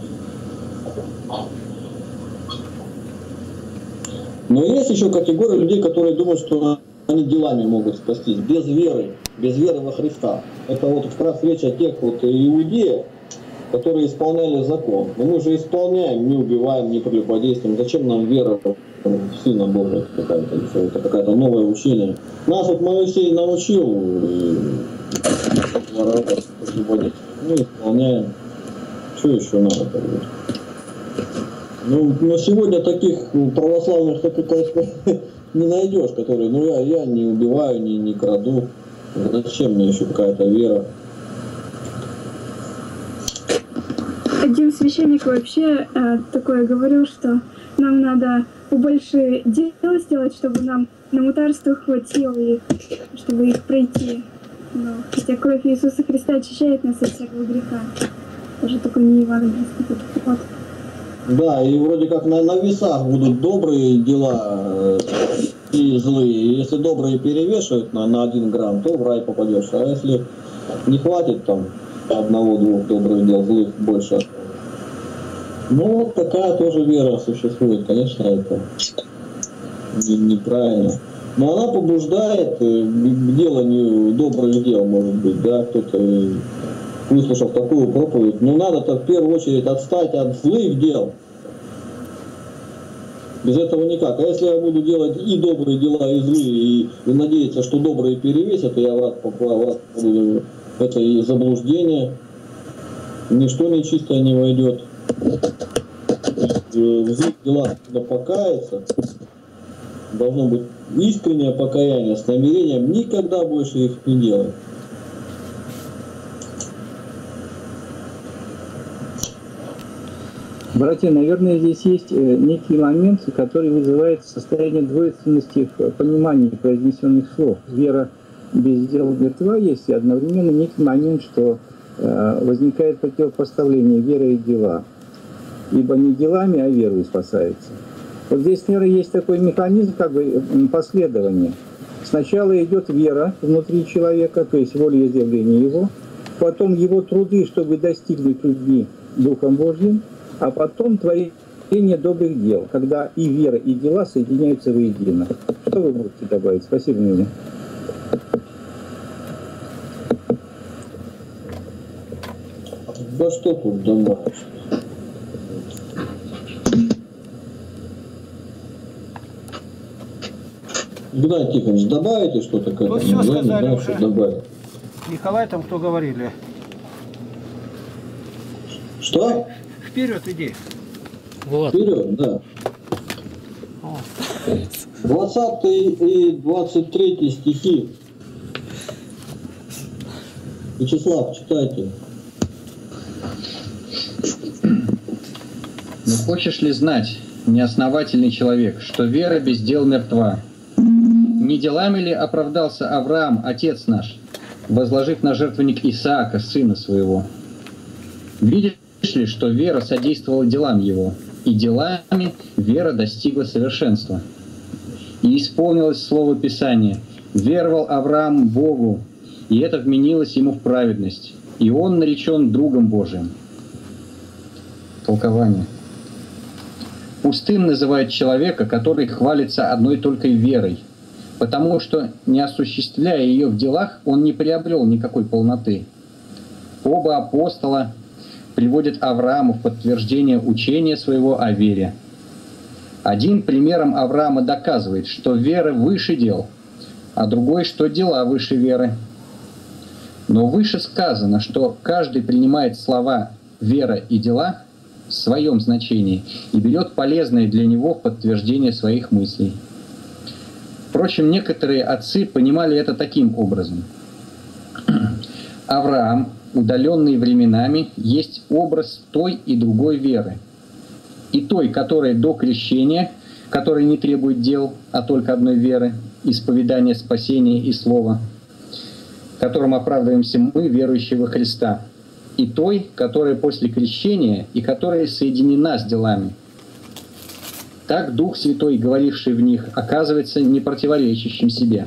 Но есть еще категория людей, которые думают, что они делами могут спастись, без веры во Христа. Это вот как раз речь о тех вот иудеях, которые исполняли закон. Но мы же исполняем, не убиваем, не прелюбодействуем. Зачем нам вера в Сына Божия какая-то? Это какое-то новое учение. Нас вот Моисей научил воровать, прелюбодействовать. Мы исполняем. Что еще надо? Ну, на сегодня таких православных, так не найдешь, которые, ну я не убиваю, не краду. Зачем мне еще какая-то вера? Один священник вообще такое говорил, что нам надо побольше дел сделать, чтобы нам на мытарство хватило их, чтобы их пройти. Но, хотя кровь Иисуса Христа очищает нас от всякого греха. Тоже такой не евангельский подход. Да, и вроде как на весах будут добрые дела и злые. Если добрые перевешивают на 1 грамм, то в рай попадешь. А если не хватит там 1-2 добрых дел, злых больше. Ну, вот такая тоже вера существует. Конечно, это неправильно. Но она побуждает к деланию добрых дел, может быть, да, кто-то, выслушав такую проповедь. Но надо-то в первую очередь отстать от злых дел. Без этого никак. А если я буду делать и добрые дела, и злые, и надеяться, что добрые перевесят, то я враг буду. Это и заблуждение. Ничто нечистое не войдет. В злых делах надо покаяться. Должно быть искреннее покаяние с намерением никогда больше их не делать. Братья, наверное, здесь есть некий момент, который вызывает состояние двойственности в понимании произнесенных слов. Вера без дел мертва есть, и одновременно некий момент, что возникает противопоставление веры и дела. Ибо не делами, а верой спасается. Вот здесь, наверное, есть такой механизм, как бы последования. Сначала идет вера внутри человека, то есть волеизъявление его, потом его труды, чтобы достигнуть людьми Духом Божьим, а потом творение добрых дел, когда и вера, и дела соединяются воедино. Что вы можете добавить? Спасибо, Миля. Да что тут добавишь? Игнатий Тихонович, добавите что-то к этому? Ну, всё Я не сказали знаю, уже. что добавить. Николай, там кто говорили? Что? Вперед иди. Вот. Вперед, да. 20 и 23 стихи. Вячеслав, читайте. Но хочешь ли знать, неосновательный человек, что вера без дел мертва? Не делами ли оправдался Авраам, отец наш, возложив на жертвенник Исаака, сына своего? Видишь ли, что вера содействовала делам его, и делами вера достигла совершенства? И исполнилось слово Писания: «Веровал Авраам Богу, и это вменилось ему в праведность, и он наречен другом Божиим». Толкование. Пустым называют человека, который хвалится одной только верой, потому что, не осуществляя ее в делах, он не приобрел никакой полноты. Оба апостола приводят Аврааму в подтверждение учения своего о вере. Один примером Авраама доказывает, что вера выше дел, а другой, что дела выше веры. Но выше сказано, что каждый принимает слова «вера» и «дела» в своем значении и берет полезное для него в подтверждение своих мыслей. Впрочем, некоторые отцы понимали это таким образом. Авраам, удаленный временами, есть образ той и другой веры. И той, которая до крещения, которая не требует дел, а только одной веры, исповедания спасения и слова, которым оправдываемся мы, верующие во Христа, и той, которая после крещения и которая соединена с делами. Так Дух Святой, говоривший в них, оказывается не противоречащим себе.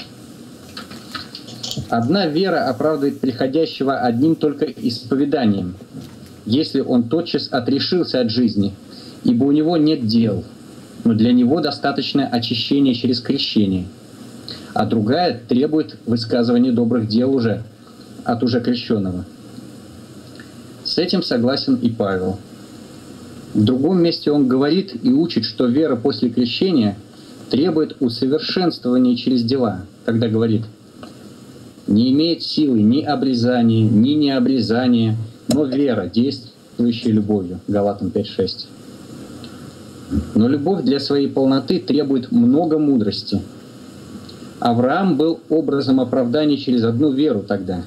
Одна вера оправдывает приходящего одним только исповеданием, если он тотчас отрешился от жизни, ибо у него нет дел, но для него достаточно очищения через крещение, а другая требует высказывания добрых дел уже от уже крещенного. С этим согласен и Павел. В другом месте он говорит и учит, что вера после крещения требует усовершенствования через дела, когда говорит: «Не имеет силы ни обрезания, ни необрезания, но вера, действующая любовью». Галатам 5:6. Но любовь для своей полноты требует много мудрости. Авраам был образом оправдания через одну веру тогда,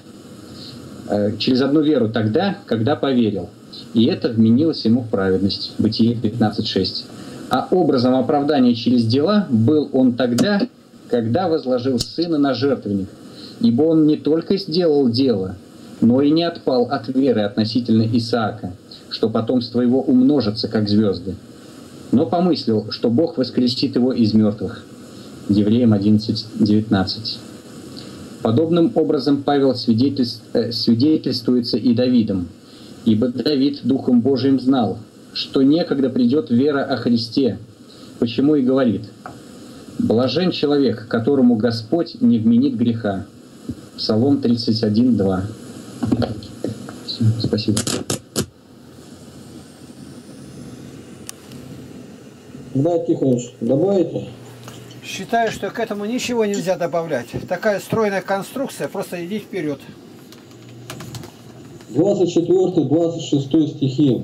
когда поверил. И это вменилось ему в праведность. Бытие 15:6. А образом оправдания через дела был он тогда, когда возложил сына на жертвенник. Ибо он не только сделал дело, но и не отпал от веры относительно Исаака, что потомство его умножится, как звезды, но помыслил, что Бог воскресит его из мертвых. Евреям 11:19. Подобным образом Павел свидетельствуется и Давидом, ибо Давид Духом Божиим знал, что некогда придет вера о Христе, почему и говорит: «Блажен человек, которому Господь не вменит греха». Псалом 31:2. Спасибо. Да, Тихонович, добавите? Считаю, что к этому ничего нельзя добавлять. Такая стройная конструкция, просто иди вперед. 24-26 стихи.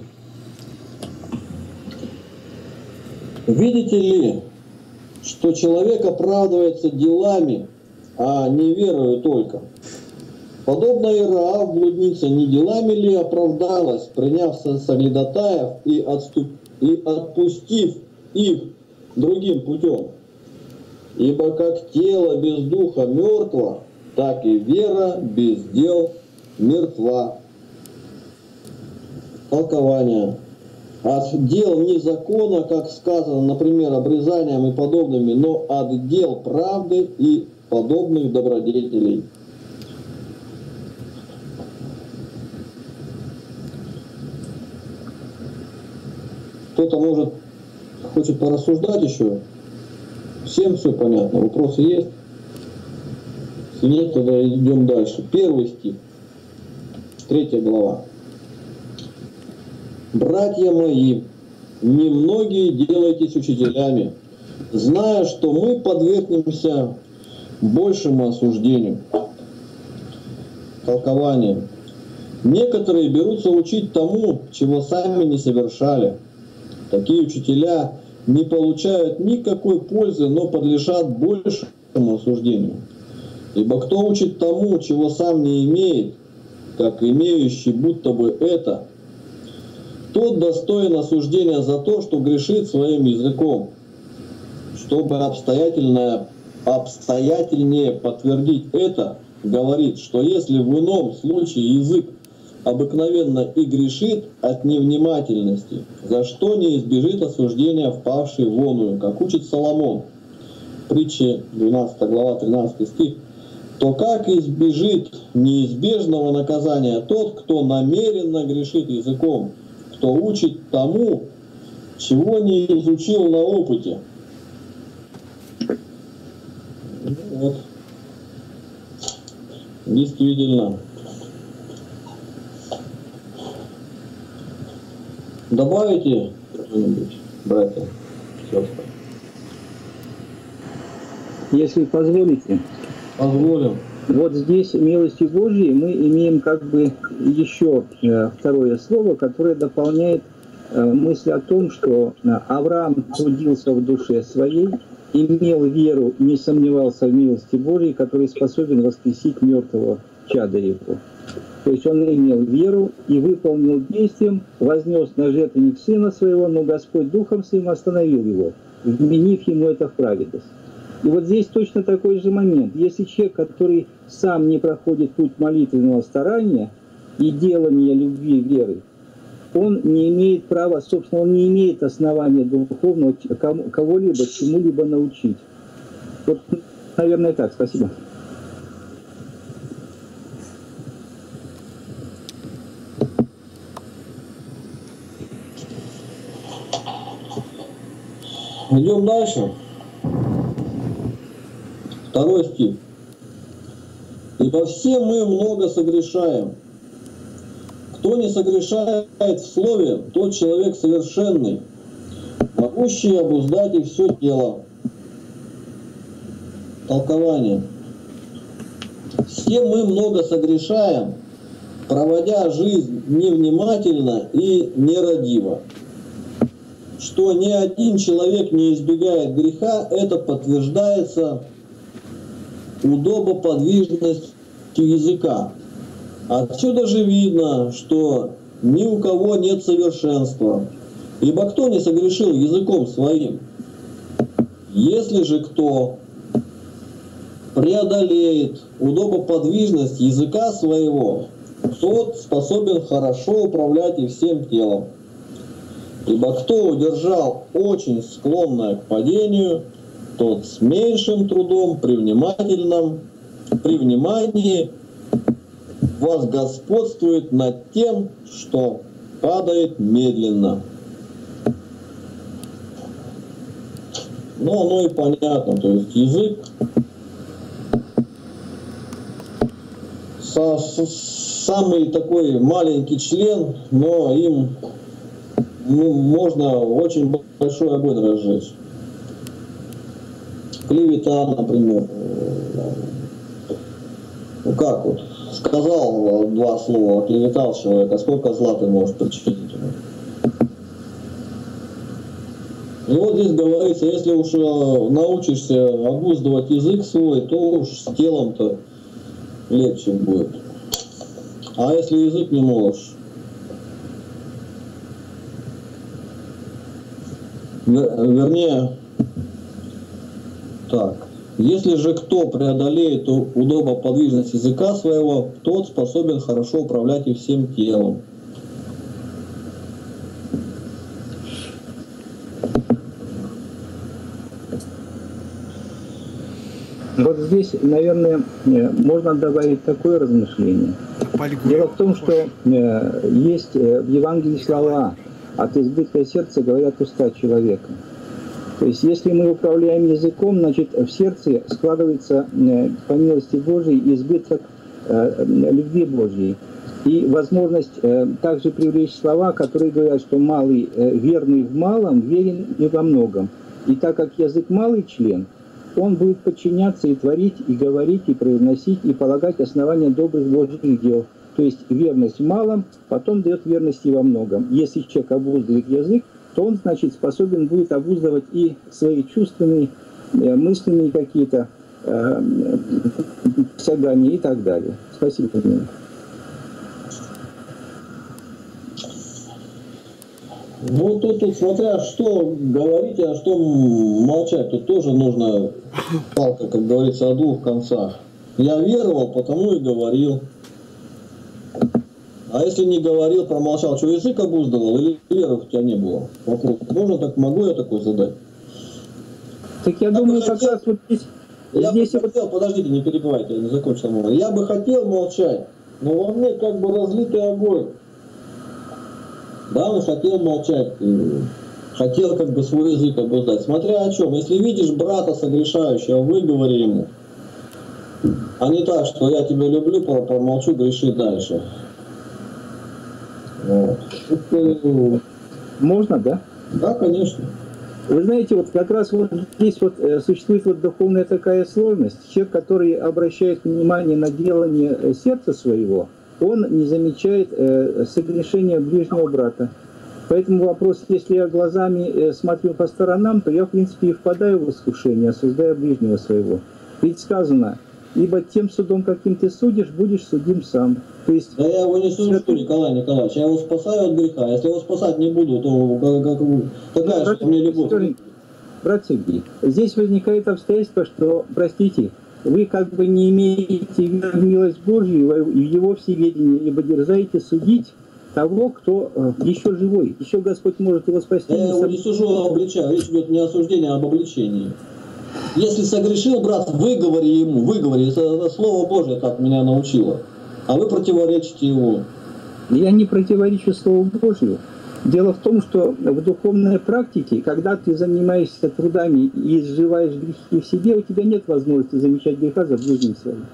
«Видите ли, что человек оправдывается делами, а не верою только? Подобно и Раав, блудница, не делами ли оправдалась, приняв соглядатаев и отпустив их другим путем? Ибо как тело без духа мертво, так и вера без дел мертва». Толкование. От дел не закона, как сказано, например, обрезанием и подобными, но от дел правды и подобных добродетелей. Кто-то, может, хочет порассуждать еще? Всем все понятно? Вопросы есть? Если нет, тогда идем дальше. 1 стих, 3 глава. «Братья мои, немногие делайтесь учителями, зная, что мы подвергнемся большему осуждению». Толкование. «Некоторые берутся учить тому, чего сами не совершали. Такие учителя не получают никакой пользы, но подлежат большему осуждению. Ибо кто учит тому, чего сам не имеет, как имеющий будто бы это, тот достоин осуждения за то, что грешит своим языком. Чтобы обстоятельнее подтвердить это, говорит, что если в ином случае язык обыкновенно и грешит от невнимательности, за что не избежит осуждения впавший в оную, как учит Соломон». Притчи 12 глава 13 стих. «То как избежит неизбежного наказания тот, кто намеренно грешит языком, кто учит тому, чего не изучил на опыте». Вот. Действительно. Добавите что-нибудь, братья, сестры? Если позволите. Позволим. Вот здесь милостью Божьей мы имеем как бы еще второе слово, которое дополняет мысль о том, что Авраам трудился в душе своей, имел веру, не сомневался в милости Божьей, который способен воскресить мертвого чада его. То есть он имел веру и выполнил действием, вознес на жертвенник сына своего, но Господь духом своим остановил его, вменив ему это в праведность. И вот здесь точно такой же момент. Если человек, который сам не проходит путь молитвенного старания и делания любви, веры, он не имеет права, собственно, он не имеет основания духовного кого-либо чему-либо научить. Вот, наверное, так. Спасибо. Идем дальше. 2 стих. «Ибо все мы много согрешаем. Кто не согрешает в слове, тот человек совершенный, могущий обуздать и все тело». Толкование. Все мы много согрешаем, проводя жизнь невнимательно и нерадиво. Что ни один человек не избегает греха, это подтверждается удобоподвижностью языка. Отсюда же видно, что ни у кого нет совершенства. Ибо кто не согрешил языком своим? Если же кто преодолеет удобоподвижность языка своего, тот способен хорошо управлять и всем телом. Ибо кто удержал очень склонное к падению, тот с меньшим трудом при внимании возгосподствует над тем, что падает медленно. Ну, оно и понятно, то есть язык самый такой маленький член, но им можно очень большой огонь разжечь. Клевета, например. Ну как вот, сказал 2 слова, оклеветал человека, сколько зла ты можешь причинить ему? И вот здесь говорится, если уж научишься обуздывать язык свой, то уж с телом-то легче будет. А если язык не можешь? Вернее, так. Если же кто преодолеет удобоподвижность языка своего, тот способен хорошо управлять и всем телом. Вот здесь, наверное, можно добавить такое размышление. Дело в том, что есть в Евангелии слова от избытка сердца говорят уста человека. То есть, если мы управляем языком, значит, в сердце складывается, по милости Божией, избыток любви Божьей. И возможность также привлечь слова, которые говорят, что малый, верный в малом, верен и во многом. И так как язык малый член, он будет подчиняться и творить, и говорить, и произносить, и полагать основания добрых Божьих дел. То есть верность в малом, потом дает верность и во многом. Если человек обуздывает язык, то он, значит, способен будет обуздывать и свои чувственные, мысленные какие-то сагания и так далее. Спасибо. Ну, тут смотря что говорить, а что молчать, тут тоже нужно палка, как говорится, о двух концах. Я веровал, потому и говорил. А если не говорил, промолчал, что язык обуздывал или веры у тебя не было? Вопрос. Можно так, могу я такой задать? Так я думаю, как раз вот здесь... Я бы хотел, подождите, не перебивайте, я не закончил. Я бы хотел молчать, но во мне как бы разлитый огонь. Да, он хотел молчать, хотел как бы свой язык обуздать. Смотря о чем. Если видишь брата согрешающего, выговори ему. А не так, что я тебя люблю, промолчу, греши дальше. Вот. Можно, да? Да, конечно. Вы знаете, вот как раз вот здесь вот существует вот духовная такая сложность. Человек, который обращает внимание на делание сердца своего, он не замечает согрешения ближнего брата. Поэтому вопрос, если я глазами смотрю по сторонам, то я, в принципе, и впадаю в искушение, осуждая ближнего своего. Ведь сказано, ибо тем судом, каким ты судишь, будешь судим сам. То есть, да я его не сужу, Николай Николаевич, я его спасаю от греха. Если его спасать не буду, то какая же мне любовь? Брат Сергей, здесь возникает обстоятельство, что, простите, вы как бы не имеете в милость Божью и в его всеведение, ибо дерзаете судить того, кто еще живой. Еще Господь может его спасти. Я его не сужу, а обличаю. Речь идет не о суждении, а об обличении. Если согрешил, брат, выговори ему, выговори. Это Слово Божие так меня научило. А вы противоречите его. Я не противоречу Слову Божию. Дело в том, что в духовной практике, когда ты занимаешься трудами и изживаешь грехи в себе, у тебя нет возможности замечать греха за ближним своим.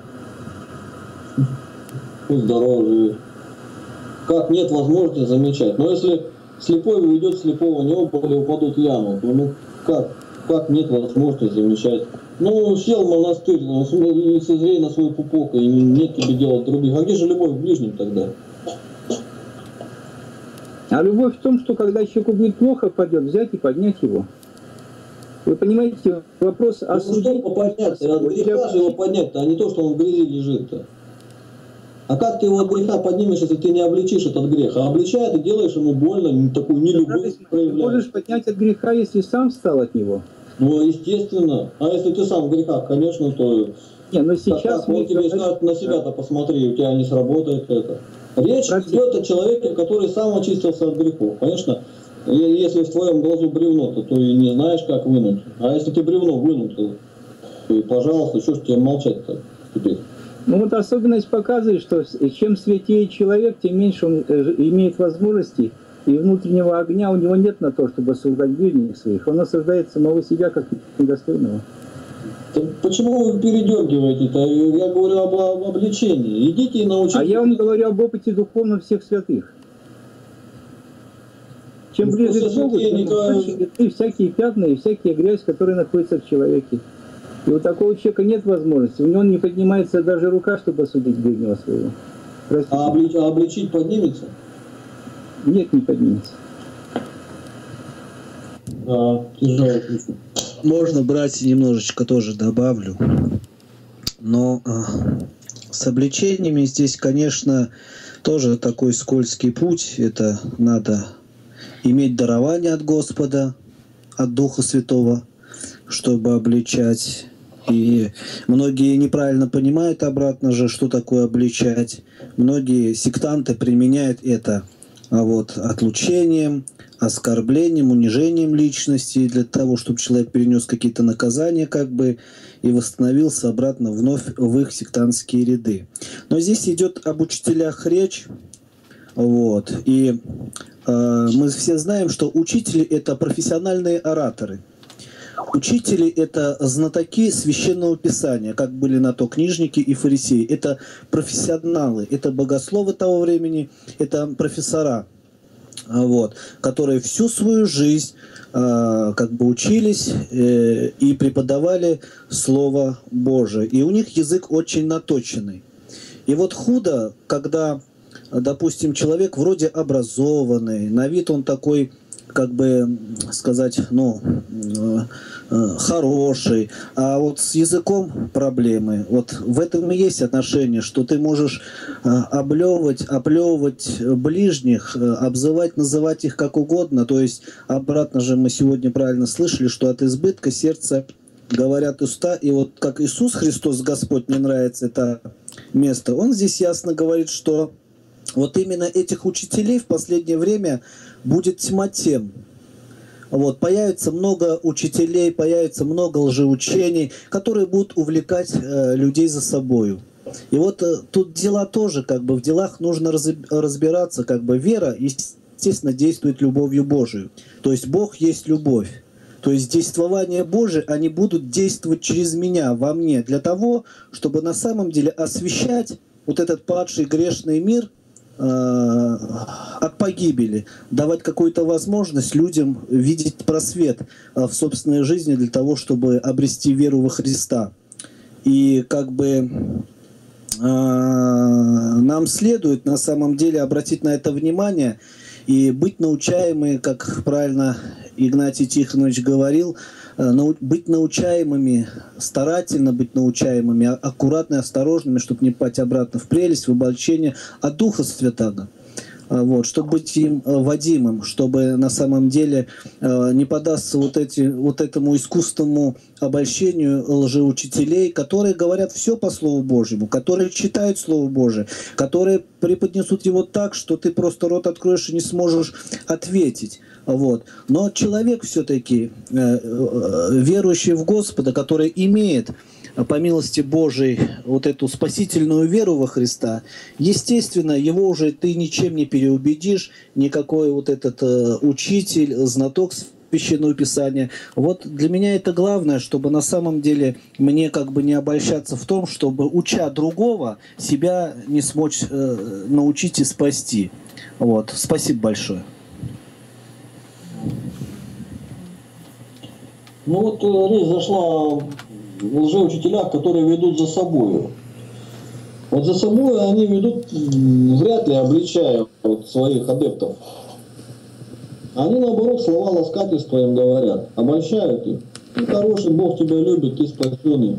Здорово живет. Как нет возможности замечать? Но если слепой уведет слепого, у него упадут в яму, то ну как нет возможности замечать? Ну, сел в монастырь, лицезрей на свой пупок, и нет тебе делать других. А где же любовь к ближним тогда? А любовь в том, что когда человеку будет плохо, пойдет взять и поднять его. Вы понимаете, вопрос о суде... Что поднять? От греха же его поднять-то, а не то, что он в грязи лежит-то. А как ты его от греха поднимешь, если ты не обличишь этот грех? А обличая, ты делаешь ему больно, такую нелюбовь проявляешь. Ты можешь поднять от греха, если сам встал от него. Ну, естественно. А если ты сам в грехах, конечно, то... Не, но сейчас... Он тебе скажет, на себя-то посмотри, у тебя не сработает это. Речь идет о человеке, который сам очистился от грехов. Конечно, если в твоем глазу бревно, то и не знаешь, как вынуть. А если ты бревно вынул, то пожалуйста, что ж тебе молчать-то теперь? Ну вот особенность показывает, что чем святее человек, тем меньше он имеет возможностей, и внутреннего огня у него нет на то, чтобы осуждать ближних своих. Он осуждает самого себя как недостойного. Почему вы передергиваете-то? Я говорю об обличении. Идите и научитесь. А я вам говорю об опыте духовном всех святых. Чем ближе к Богу, тем больше всякие пятна и всякие грязь, которые находятся в человеке. И у такого человека нет возможности. У него не поднимается даже рука, чтобы осудить ближнего своего. Простите. А обличить поднимется? Нет, не поднимется. Да, тяжело. Можно, братья, немножечко тоже добавлю. Но с обличениями здесь, конечно, тоже такой скользкий путь. Это надо иметь дарование от Господа, от Духа Святого, чтобы обличать. И многие неправильно понимают обратно же, что такое обличать. Многие сектанты применяют это отлучением, оскорблением, унижением личности для того, чтобы человек перенес какие-то наказания и восстановился обратно вновь в их сектантские ряды. Но здесь идет об учителях речь. И Мы все знаем, что учители – это профессиональные ораторы. Учители – это знатоки священного писания, как были на то книжники и фарисеи. Это профессионалы, это богословы того времени, это профессора, вот, которые всю свою жизнь как бы учились и преподавали Слово Божие. И у них язык очень наточенный. И вот худо, когда, допустим, человек вроде образованный, на вид он такой, как бы сказать, ну, хороший, а вот с языком проблемы. Вот в этом и есть отношение, что ты можешь оплевывать ближних, обзывать, называть их как угодно. То есть обратно же мы сегодня правильно слышали, что от избытка сердца говорят уста. И вот как Иисус Христос, Господь, мне нравится это место, Он здесь ясно говорит, что вот именно этих учителей в последнее время будет тьма тем. Вот, появится много учителей, появится много лжеучений, которые будут увлекать людей за собою. И вот тут дела тоже, как бы в делах нужно разбираться, как бы вера, естественно, действует любовью Божию. То есть Бог есть любовь. То есть действование Божие, они будут действовать через меня, во мне, для того, чтобы на самом деле освещать вот этот падший грешный мир от погибели, давать какую-то возможность людям видеть просвет в собственной жизни для того, чтобы обрести веру во Христа. И как бы нам следует на самом деле обратить на это внимание и быть научаемыми, как правильно Игнатий Тихонович говорил, быть научаемыми, старательно быть научаемыми, аккуратно и осторожными, чтобы не пасть обратно в прелесть, в обольщение от Духа Святаго. Вот, чтобы быть им водимым, чтобы на самом деле не поддаться вот этому искусственному обольщению лжеучителей, которые говорят все по Слову Божьему, которые читают Слово Божие, которые преподнесут его так, что ты просто рот откроешь и не сможешь ответить. Вот. Но человек все-таки, верующий в Господа, который имеет по милости Божией вот эту спасительную веру во Христа, естественно, его уже ты ничем не переубедишь, никакой вот этот учитель, знаток Священного Писания. Вот для меня это главное, чтобы на самом деле мне как бы не обольщаться в том, чтобы, уча другого, себя не смочь научить и спасти. Вот. Спасибо большое. Ну вот речь зашла в лжеучителях, которые ведут за собой. Вот за собой они ведут, вряд ли обличая вот своих адептов. Они, наоборот, слова ласкательства им говорят, обольщают их. Ты хороший, Бог тебя любит, ты спасенный.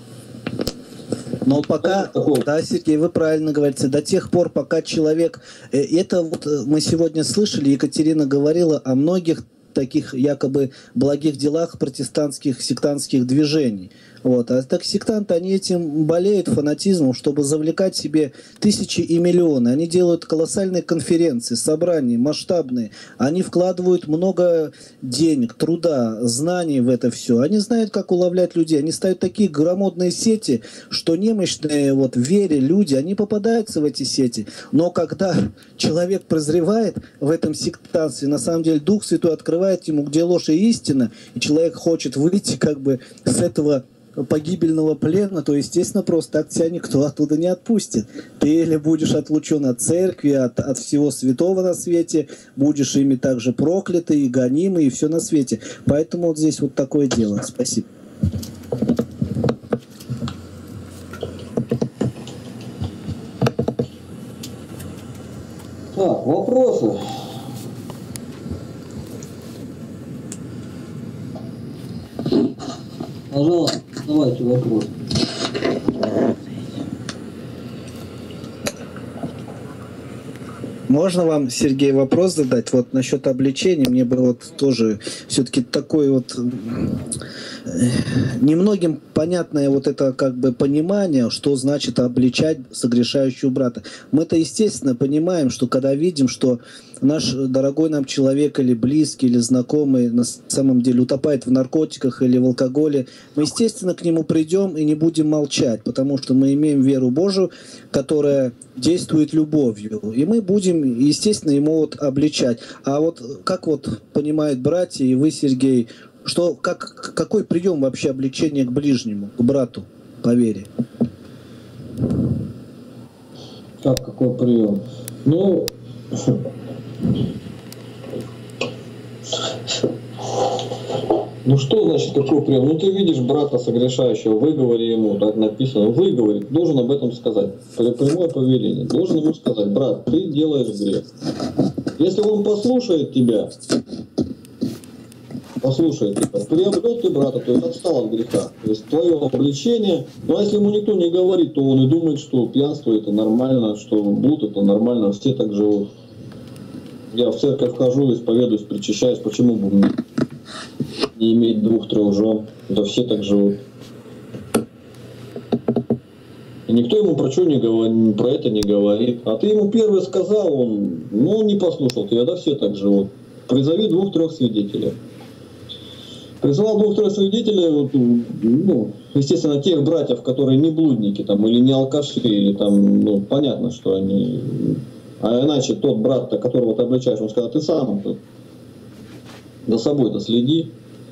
Но пока, да, Сергей, вы правильно говорите, до тех пор, пока человек... Это вот мы сегодня слышали, Екатерина говорила о многих таких якобы благих делах протестантских, сектантских движений. Вот. А так сектанты, они этим болеют, фанатизмом, чтобы завлекать себе тысячи и миллионы. Они делают колоссальные конференции, собрания, масштабные. Они вкладывают много денег, труда, знаний в это все. Они знают, как уловлять людей. Они ставят такие громадные сети, что немощные вот, в вере люди, они попадаются в эти сети. Но когда человек прозревает в этом сектантстве, на самом деле Дух Святой открывает ему, где ложь и истина, и человек хочет выйти как бы с этого погибельного плена, то, естественно, просто так тебя никто оттуда не отпустит. Ты или будешь отлучен от церкви, от всего святого на свете, будешь ими также проклятый и гонимый, и все на свете. Поэтому вот здесь вот такое дело. Спасибо. Так, вопросы? Пожалуйста, давайте вопрос. Можно вам, Сергей, вопрос задать? Вот насчет обличения, мне бы вот тоже все-таки такой вот немногим понятное вот это как бы понимание, что значит обличать согрешающего брата. Мы-то естественно понимаем, что когда видим, что наш дорогой нам человек или близкий, или знакомый на самом деле утопает в наркотиках или в алкоголе, мы естественно к нему придем и не будем молчать, потому что мы имеем веру Божию, которая действует любовью, и мы будем, естественно, ему вот обличать. А вот как вот понимают братья и вы, Сергей, что, какой прием вообще обличения к ближнему, к брату по вере? Какой прием? Ну, что значит какой прием? Ну, ты видишь брата согрешающего, выговори ему, так написано, выговори, должен об этом сказать. Прямое повеление. Должен ему сказать: брат, ты делаешь грех. Если он послушает тебя, приобрел ты брата, то есть отстал от греха. То есть твое обличение. Ну, а если ему никто не говорит, то он и думает, что пьянство это нормально, что блуд это нормально, все так живут. Я в церковь хожу, исповедуюсь, причащаюсь, почему бы не иметь 2-3 жен? Да все так живут. И никто ему про это не говорит. А ты ему первый сказал, он не послушал тебя, да все так живут. Призови 2-3 свидетелей. Призвал 2-3 свидетелей, естественно, тех братьев, которые не блудники там, или не алкаши, или там, понятно, что они... А иначе тот брат, которого ты обличаешь, он сказал: ты сам за собой-то следи.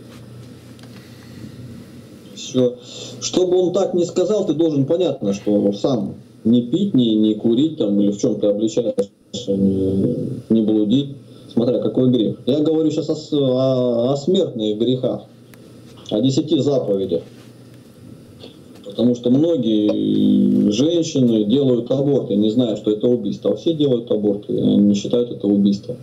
Все. Чтобы он так не сказал, ты должен понятно, что он сам не пить, не курить там, или в чем ты обличаешь, не блудить. Смотря какой грех. Я говорю сейчас о смертных грехах, о 10 заповедях. Потому что многие женщины делают аборты, не зная, что это убийство. А все делают аборты, они не считают это убийством.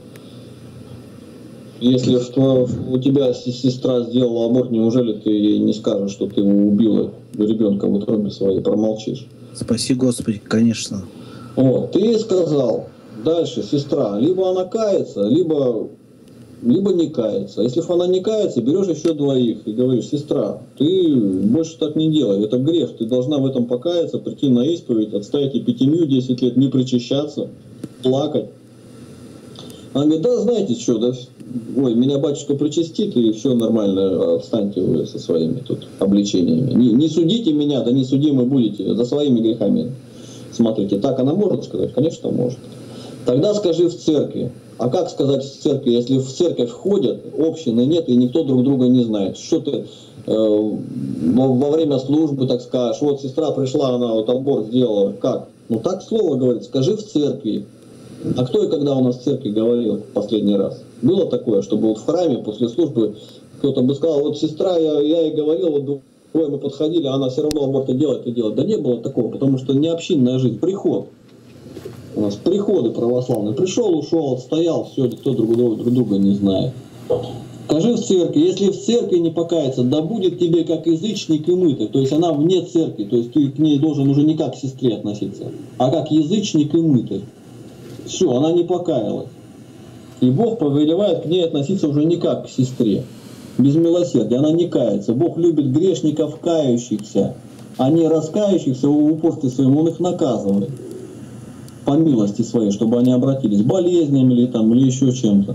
Если у тебя сестра сделала аборт, неужели ты ей не скажешь, что ты убила ребенка в утробе своей, промолчишь? Спаси Господи, конечно. Вот, ты ей сказал. Дальше сестра, либо она кается, либо не кается. Если она не кается, берешь еще 2 и говоришь: сестра, ты больше так не делай, это грех, ты должна в этом покаяться, прийти на исповедь, отстоять эпитемию 10 лет, не причащаться, плакать. Она говорит: да знаете что, да, ой, меня батюшка причастит, и все нормально, отстаньте вы со своими тут обличениями. Не судите меня, да не судимы будете, за своими грехами смотрите. Так она может сказать? Конечно, может. Тогда скажи в церкви. А как сказать в церкви, если в церковь ходят, общины нет и никто друг друга не знает? Что ты во время службы так скажешь: вот сестра пришла, она вот аборт сделала. Как? Так слово говорит, скажи в церкви. А кто и когда у нас в церкви говорил последний раз? Было такое, чтобы вот в храме после службы кто-то бы сказал: вот сестра, я ей говорил, вот двое мы подходили, а она все равно аборты делает и делает. Да не было такого, потому что не общинная жизнь, приход. У нас приходы православные. Пришел, ушел, отстоял, все, никто друг друга не знает. Скажи в церкви, если в церкви не покаяться, да будет тебе как язычник и мытый. То есть она вне церкви, то есть ты к ней должен уже не как к сестре относиться, а как язычник и мытый. Все, она не покаялась. И Бог повелевает к ней относиться уже не как к сестре, без милосердия, она не кается. Бог любит грешников кающихся, а не раскающихся в упорстве своем, Он их наказывает по милости своей, чтобы они обратились болезнями или еще чем-то.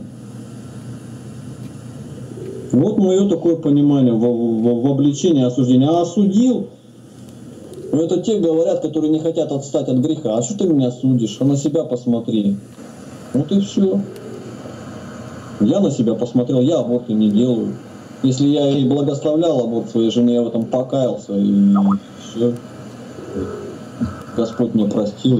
Вот мое такое понимание в обличении, осуждении. А осудил, это те говорят, которые не хотят отстать от греха. А что ты меня судишь? А на себя посмотри. Вот и все. Я на себя посмотрел, я аборты не делаю. Если я и благословлял аборт своей жены, я в этом покаялся, и все. Господь мне простил.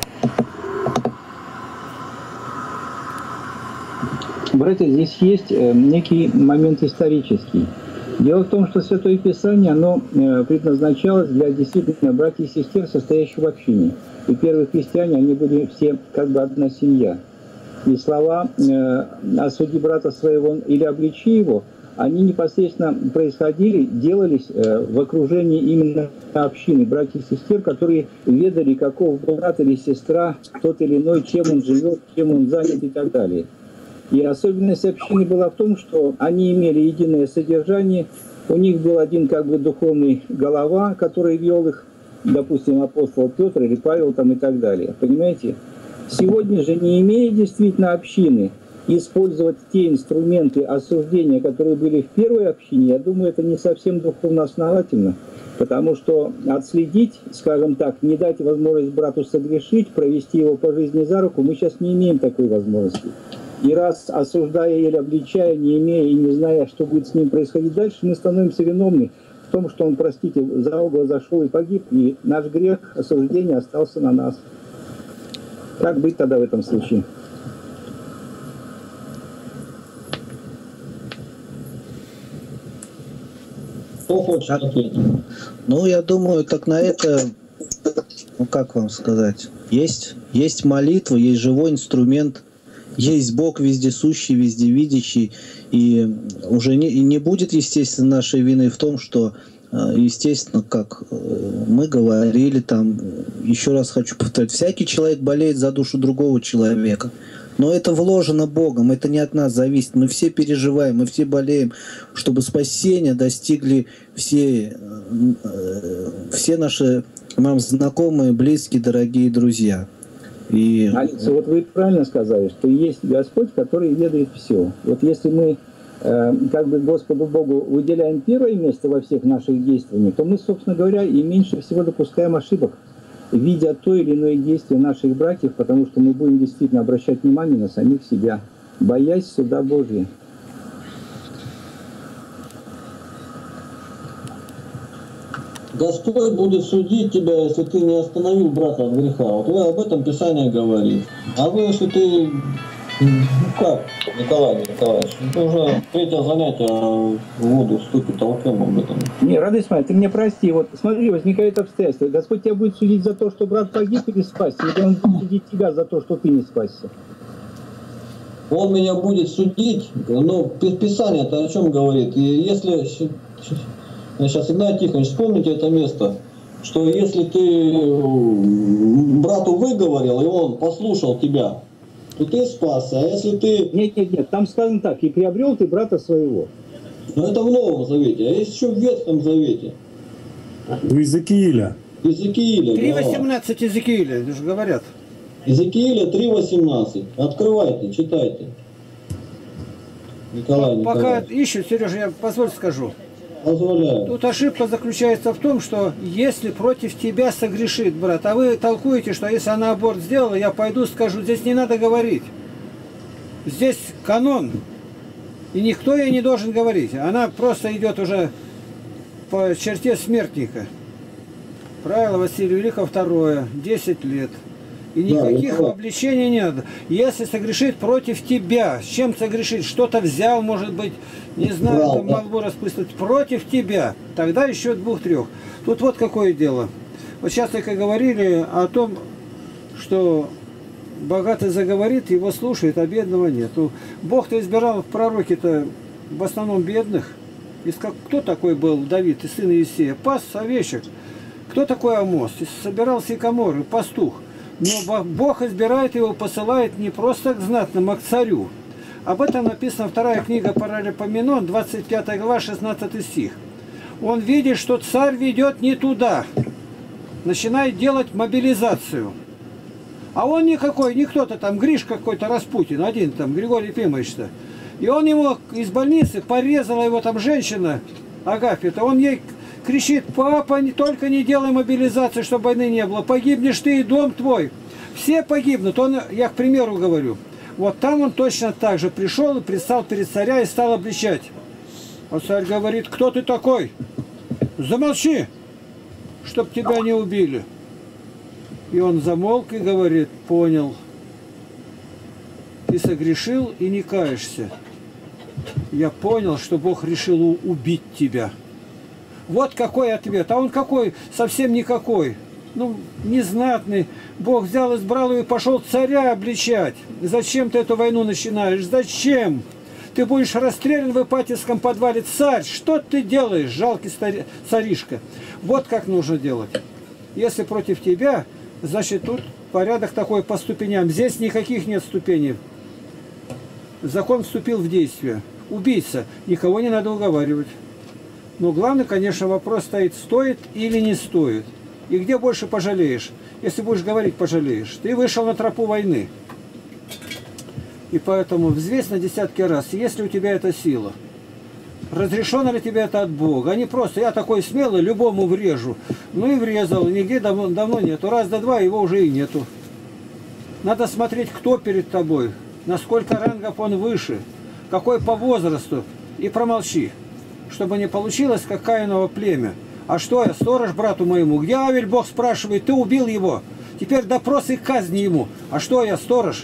Братья, здесь есть некий момент исторический. Дело в том, что Святое Писание, оно предназначалось для действительно братьев и сестер, состоящих в общине. И первые христиане, они были все как бы одна семья. И слова «осуди брата своего или обличи его», они непосредственно происходили, делались в окружении именно общины, братьев и сестер, которые ведали, каков брат или сестра, тот или иной, чем он живет, чем он занят и так далее. И особенность общины была в том, что они имели единое содержание, У них был один как бы духовный голова, который вел их, допустим, апостол Петр или Павел там и так далее. Понимаете? Сегодня же, не имея действительно общины, использовать те инструменты осуждения, которые были в первой общине, я думаю, это не совсем духовно основательно. Потому что отследить, скажем так, не дать возможность брату согрешить, провести его по жизни за руку, мы сейчас не имеем такой возможности. И раз осуждая или обличая, не имея и не зная, что будет с ним происходить дальше, мы становимся виновны в том, что он, простите, за угол зашел и погиб, и наш грех осуждения остался на нас. Как быть тогда в этом случае? Кто хочет ответить? Ну, я думаю, так на это, ну как вам сказать, есть молитва, есть живой инструмент, есть Бог вездесущий, вездевидящий, и уже не будет, естественно, нашей вины в том, что, естественно, как мы говорили там, еще раз хочу повторить, всякий человек болеет за душу другого человека. Но это вложено Богом, это не от нас зависит. Мы все переживаем, мы все болеем, чтобы спасения достигли все наши нам знакомые, близкие, дорогие друзья. И... Алиса, вот вы правильно сказали, что есть Господь, который ведает все. Вот если мы как бы Господу Богу уделяем первое место во всех наших действиях, то мы, собственно говоря, и меньше всего допускаем ошибок, видя то или иное действие наших братьев, потому что мы будем действительно обращать внимание на самих себя, боясь суда Божия. Господь будет судить тебя, если ты не остановил брата от греха. Вот вы об этом Писание говорит. А вы, если ты... как, Николай Николаевич? Это уже третье занятие в воду вступит, толкнем об этом. Не, Радость моя, ты мне прости. Вот смотри, возникает обстоятельство. Господь тебя будет судить за то, что брат погиб или спасся, или он будет судить тебя за то, что ты не спасся? Он меня будет судить, но Писание-то о чем говорит? И если... Сейчас, Игнатий Тихонович, вспомните это место, что если ты брату выговорил, и он послушал тебя, то ты спасся. А если ты... Нет, там сказано так, и приобрел ты брата своего. Но это в Новом Завете, а есть еще в Ветхом Завете. У Иезекииля. Иезекииля, 3.18 Иезекииля, уже говорят. Иезекииля 3.18. Открывайте, читайте. Николай Пока Николаевич. ищут, Сережа, я позволь скажу. Позволяю. Тут ошибка заключается в том, что если против тебя согрешит брат, а вы толкуете, что если она аборт сделала, я пойду скажу, здесь не надо говорить. Здесь канон, и никто ей не должен говорить. Она просто идет уже по черте смертника. Правило Василия Великого II, 10 лет. И никаких обличений нет. Если согрешит против тебя, с чем согрешит? Что-то взял, может быть, не знаю, там молву распустить. Против тебя. Тогда еще 2-3. Тут вот какое дело. Вот сейчас только говорили о том, что богатый заговорит, его слушает, а бедного нет. Ну, Бог-то избирал в пророке-то в основном бедных. Кто такой был Давид, и сын Иисея? Пас овечек. Кто такой Амос? Собирал сикаморы, пастух. Но Бог избирает его, посылает не просто к знатным, а к царю. Об этом написана вторая книга Паралипоменон, 25 глава, 16 стих. Он видит, что царь ведет не туда, начинает делать мобилизацию. А он никакой, не кто-то там, Гришка какой-то Распутин, один там, Григорий Ефимович-то. И он ему из больницы порезала его там женщина, Агафья-то, он ей кричит: папа, только не делай мобилизацию, чтобы войны не было. Погибнешь ты и дом твой. Все погибнут. Я к примеру говорю. Вот там он точно так же пришел и предстал перед царя и стал обличать. А царь говорит: кто ты такой? Замолчи, чтоб тебя не убили. И он замолк и говорит: понял. Ты согрешил и не каешься. Я понял, что Бог решил убить тебя. Вот какой ответ. А он какой? Совсем никакой. Ну, незнатный. Бог взял, избрал его и пошел царя обличать. Зачем ты эту войну начинаешь? Зачем? Ты будешь расстрелян в Ипатьевском подвале. Царь, что ты делаешь, жалкий царишка? Вот как нужно делать. Если против тебя, значит, тут порядок такой по ступеням. Здесь никаких нет ступеней. Закон вступил в действие. Убийца. Никого не надо уговаривать. Но главный, конечно, вопрос стоит, стоит или не стоит. И где больше пожалеешь? Если будешь говорить, пожалеешь. Ты вышел на тропу войны. И поэтому взвесь на десятки раз, есть ли у тебя эта сила. Разрешено ли тебе это от Бога? А не просто, я такой смелый, любому врежу. Ну и врезал, нигде давно нету. Раз до два его уже и нету. Надо смотреть, кто перед тобой, насколько рангов он выше, какой по возрасту, и промолчи, чтобы не получилось, как Каиново племя. А что я, сторож брату моему? Где Авель? Бог спрашивает, ты убил его. Теперь допрос и казни ему. А что я, сторож?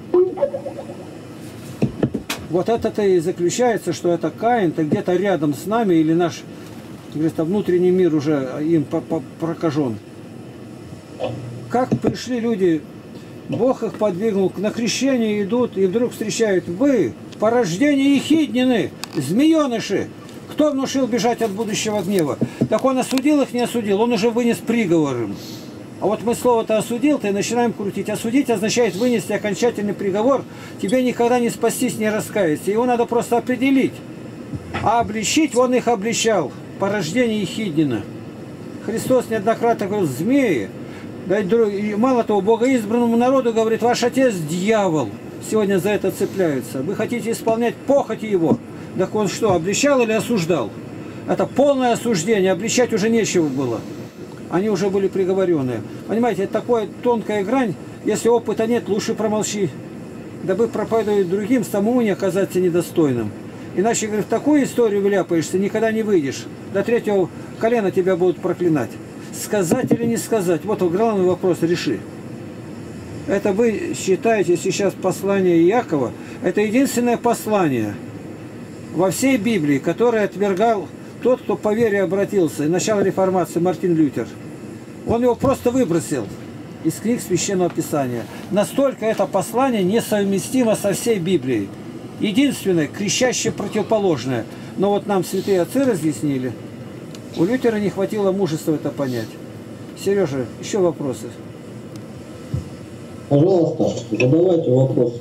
Вот это-то и заключается, что это Каин-то где-то рядом с нами, или наш, говорит, внутренний мир уже им прокажен. Как пришли люди, Бог их подвигнул, на крещение идут, и вдруг встречают: вы, порождение ехиднины, змееныши. Кто внушил бежать от будущего гнева? Так он осудил их, не осудил, он уже вынес приговор им. А вот мы слово-то осудил-то и начинаем крутить. Осудить означает вынести окончательный приговор, тебе никогда не спастись, не раскаяться. Его надо просто определить. А обличить, он их обличал. Порождение ехиднина. Христос неоднократно говорил: змеи. И мало того, богоизбранному народу говорит: ваш отец дьявол. Сегодня за это цепляются. Вы хотите исполнять похоти его. Так он что, обличал или осуждал? Это полное осуждение, обличать уже нечего было. Они уже были приговоренные. Понимаете, это такая тонкая грань. Если опыта нет, лучше промолчи. Дабы проповедовать другим, самому не оказаться недостойным. Иначе, говорит, в такую историю вляпаешься, никогда не выйдешь. До третьего колена тебя будут проклинать. Сказать или не сказать? Вот главный вопрос, реши. Это вы считаете сейчас послание Иакова? Это единственное послание во всей Библии, которое отвергал тот, кто по вере обратился. И начало реформации Мартин Лютер. Он его просто выбросил из книг Священного Писания. Настолько это послание несовместимо со всей Библией. Единственное, кричаще противоположное. Но вот нам святые отцы разъяснили. У Лютера не хватило мужества это понять. Сережа, еще вопросы? Пожалуйста, задавайте вопрос.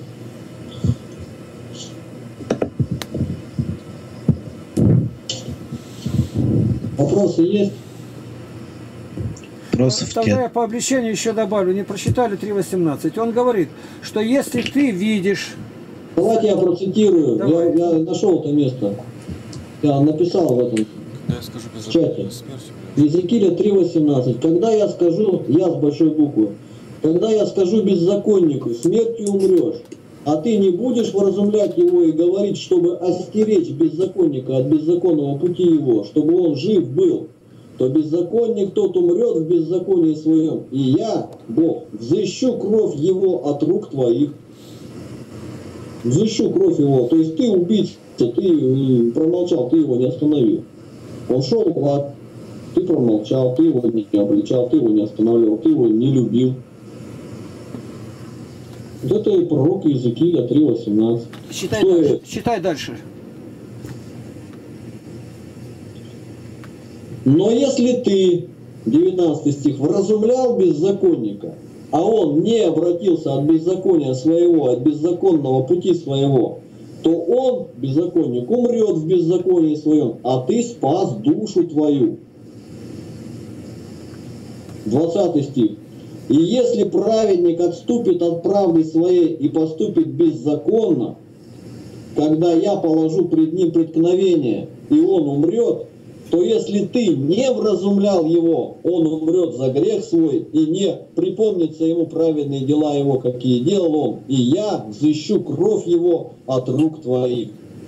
Вопросы есть? Тогда я по обличению еще добавлю. Не прочитали 3.18. Он говорит, что если ты видишь... Давайте я процитирую. Я нашел это место. Я написал в этом чате. Иезекииля 3.18. Когда я скажу, я с большой буквы, когда я скажу беззаконнику, смертью умрешь, а ты не будешь вразумлять его и говорить, чтобы остеречь беззаконника от беззаконного пути его, чтобы он жив был, то беззаконник тот умрет в беззаконии своем, и я, Бог, взыщу кровь его от рук твоих. Взыщу кровь его. То есть ты убийца, ты промолчал, ты его не остановил. Он шел в ад, ты промолчал, ты его не обличал, ты его не останавливал, ты его не любил. Вот это и пророк Иезекииля 3.18. Читай дальше. Но если ты, 19 стих, вразумлял беззаконника, а он не обратился от беззакония своего, от беззаконного пути своего, то он, беззаконник, умрет в беззаконии своем, а ты спас душу твою. 20 стих. И если праведник отступит от правды своей и поступит беззаконно, когда я положу пред ним преткновение, и он умрет, то если ты не вразумлял его, он умрет за грех свой, и не припомнится ему праведные дела его, какие делал он, и я взыщу кровь его от рук твоих.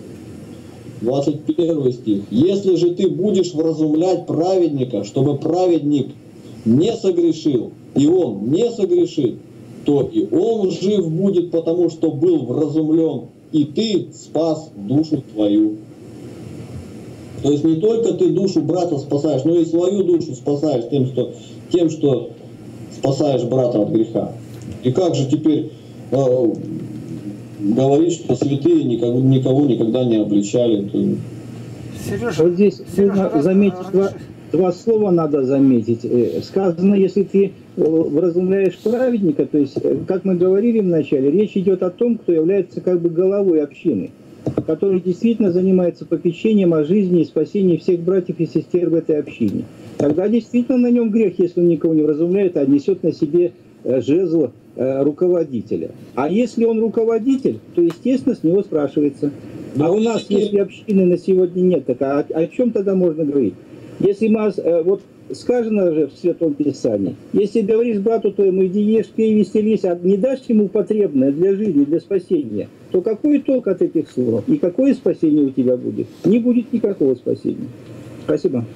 21 стих. Если же ты будешь вразумлять праведника, чтобы праведник не согрешил, и он не согрешит, то и он жив будет, потому что был вразумлен, и ты спас душу твою. То есть не только ты душу брата спасаешь, но и свою душу спасаешь тем, что спасаешь брата от греха. И как же теперь говорить, что святые никого никогда не обличали? Сережа, вот здесь нужно заметить два слова надо заметить. Сказано, если ты вразумляешь праведника, то есть, как мы говорили вначале, речь идет о том, кто является как бы головой общины. который действительно занимается попечением о жизни и спасении всех братьев и сестер в этой общине. Тогда действительно на нем грех, если он никого не вразумляет, а несет на себе жезл руководителя. А если он руководитель, то, естественно, с него спрашивается. А у нас, если общины на сегодня нет, так о чем тогда можно говорить? Если вот сказано же в Святом Писании, если говоришь брату твоему, иди ешь, пей, веселись, а не дашь ему потребное для жизни, для спасения, то какой толк от этих слов? И какое спасение у тебя будет? Не будет никакого спасения. Спасибо.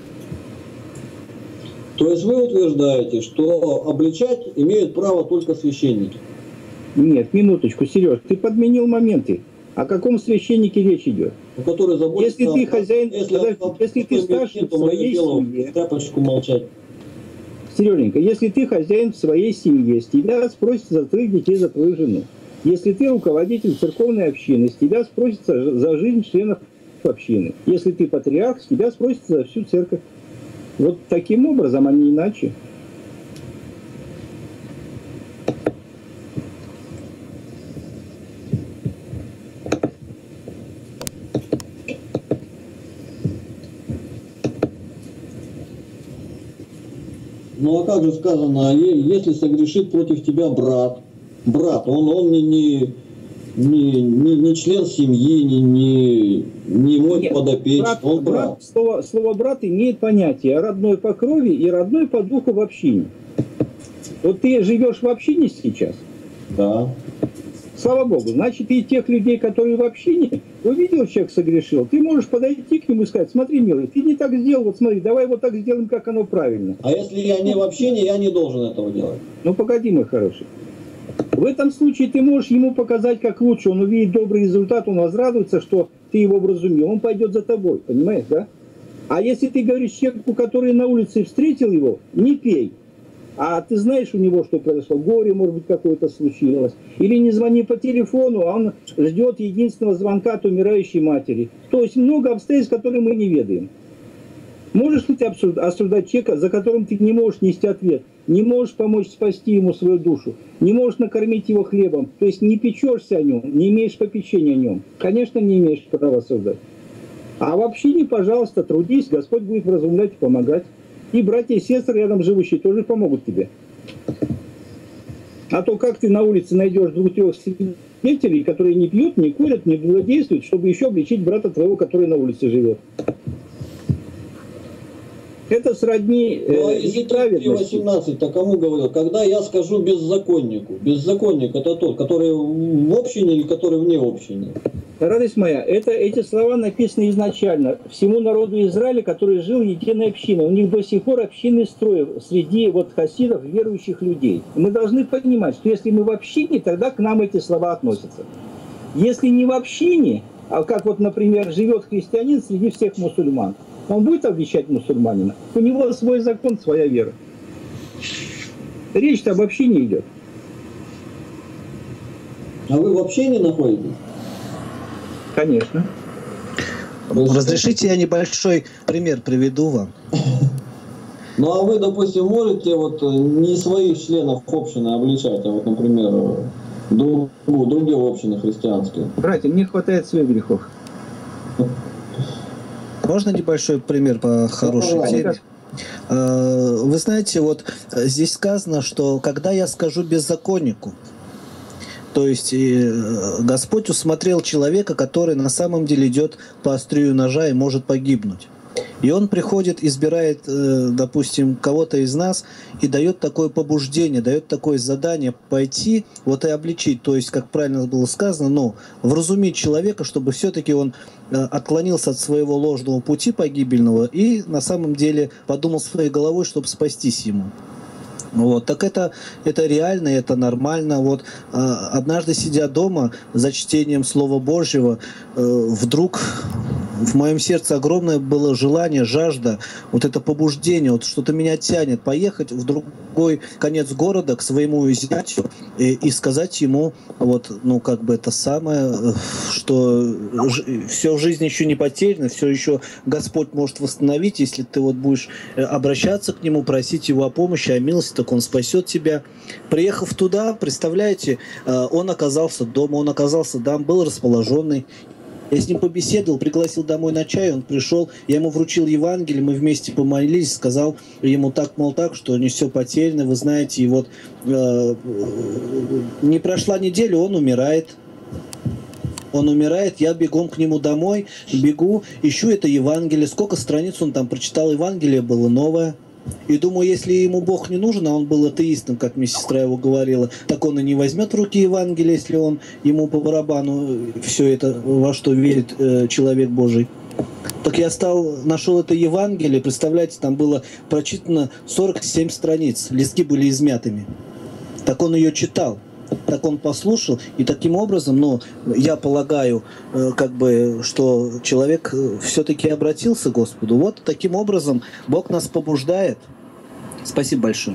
То есть вы утверждаете, что обличать имеют право только священники? Нет, минуточку, Сереж, ты подменил моменты. О каком священнике речь идет? Который заботится, если ты хозяин, если ты старший в своей семье, тряпочку молчать. Сереженька, если ты хозяин в своей семье, с тебя спросят за твоих детей, за твою жену. Если ты руководитель церковной общины, с тебя спросят за жизнь членов общины. Если ты патриарх, с тебя спросят за всю церковь. Вот таким образом, а не иначе. Ну а как же сказано, если согрешит против тебя брат, он не член семьи, не мой подопечный, он брат. Слово брат имеет понятие родной по крови и родной по духу в общине. Вот ты живешь в общине сейчас? Да. Слава Богу, значит, и тех людей, которые в общине, увидел, человек согрешил, ты можешь подойти к нему и сказать: смотри, милый, ты не так сделал, вот смотри, давай вот так сделаем, как оно правильно. А если я не в общине, я не должен этого делать? Ну погоди, мой хороший. В этом случае ты можешь ему показать, как лучше, он увидит добрый результат, он возрадуется, что ты его вразумил, он пойдет за тобой, понимаешь, да? А если ты говоришь человеку, который на улице встретил его, не пей, а ты знаешь у него, что произошло, горе, может быть, какое-то случилось, или не звони по телефону, а он ждет единственного звонка от умирающей матери. То есть много обстоятельств, которые мы не ведаем. Можешь ли ты осуждать человека, за которым ты не можешь нести ответ, не можешь помочь спасти ему свою душу, не можешь накормить его хлебом, то есть не печешься о нем, не имеешь попечения о нем? Конечно, не имеешь права осуждать. А в общине, пожалуйста, трудись, Господь будет вразумлять и помогать. И братья и сестры рядом живущие тоже помогут тебе. А то как ты на улице найдешь 2-3 свидетелей, которые не пьют, не курят, не блудодействуют, чтобы еще обличить брата твоего, который на улице живет? Это сродни неправедности. 18, кому говорил? Когда я скажу беззаконнику. Беззаконник это тот, который в общине или который вне общины? Радость моя, эти слова написаны изначально всему народу Израиля, который жил в единой общине. У них до сих пор общинный строй среди хасидов, верующих людей. Мы должны понимать, что если мы в общине, тогда к нам эти слова относятся. Если не в общине, а как например, живет христианин среди всех мусульман, он будет обличать мусульманина? У него свой закон, своя вера. Речь-то об общине идет. А вы в общине находитесь? Конечно. Разрешите, я небольшой пример приведу вам. Ну а вы, допустим, можете не своих членов общины обличать, а например, другие общины христианские? Братья, мне хватает своих грехов. Можно небольшой пример по хорошей теме? Вы знаете, здесь сказано, что когда я скажу беззаконнику, то есть Господь усмотрел человека, который на самом деле идет по острию ножа и может погибнуть. И он приходит, избирает, допустим, кого-то из нас и дает такое побуждение, дает такое задание пойти и обличить. То есть, как правильно было сказано, вразумить человека, чтобы все-таки он отклонился от своего ложного пути погибельного и на самом деле подумал своей головой, чтобы спастись ему. Так это реально, это нормально. Однажды, сидя дома за чтением Слова Божьего, вдруг в моем сердце огромное было желание, жажда, это побуждение, что-то меня тянет поехать в другой конец города к своему зятю и сказать ему это самое, что все в жизни еще не потеряно, все еще Господь может восстановить, если ты будешь обращаться к Нему, просить Его о помощи, о милости, так Он спасет тебя. Приехав туда, представляете, он оказался дома, он оказался там, был расположенный. Я с ним побеседовал, пригласил домой на чай, он пришел, я ему вручил Евангелие, мы вместе помолились, сказал ему так, мол, так, что не все потеряно, вы знаете, и вот не прошла неделя, он умирает. Он умирает, я бегом к нему домой, бегу, ищу это Евангелие. Сколько страниц он там прочитал, Евангелие было новое. И думаю, если ему Бог не нужен, а он был атеистом, как мне сестра его говорила, так он и не возьмет в руки Евангелие, если он ему по барабану все это, во что верит человек Божий. Так я нашел это Евангелие, представляете, там было прочитано 47 страниц, листки были измятыми. Так он ее читал. Так он послушал, и таким образом, ну, я полагаю, как бы, что человек все-таки обратился к Господу. Вот таким образом Бог нас побуждает. Спасибо большое.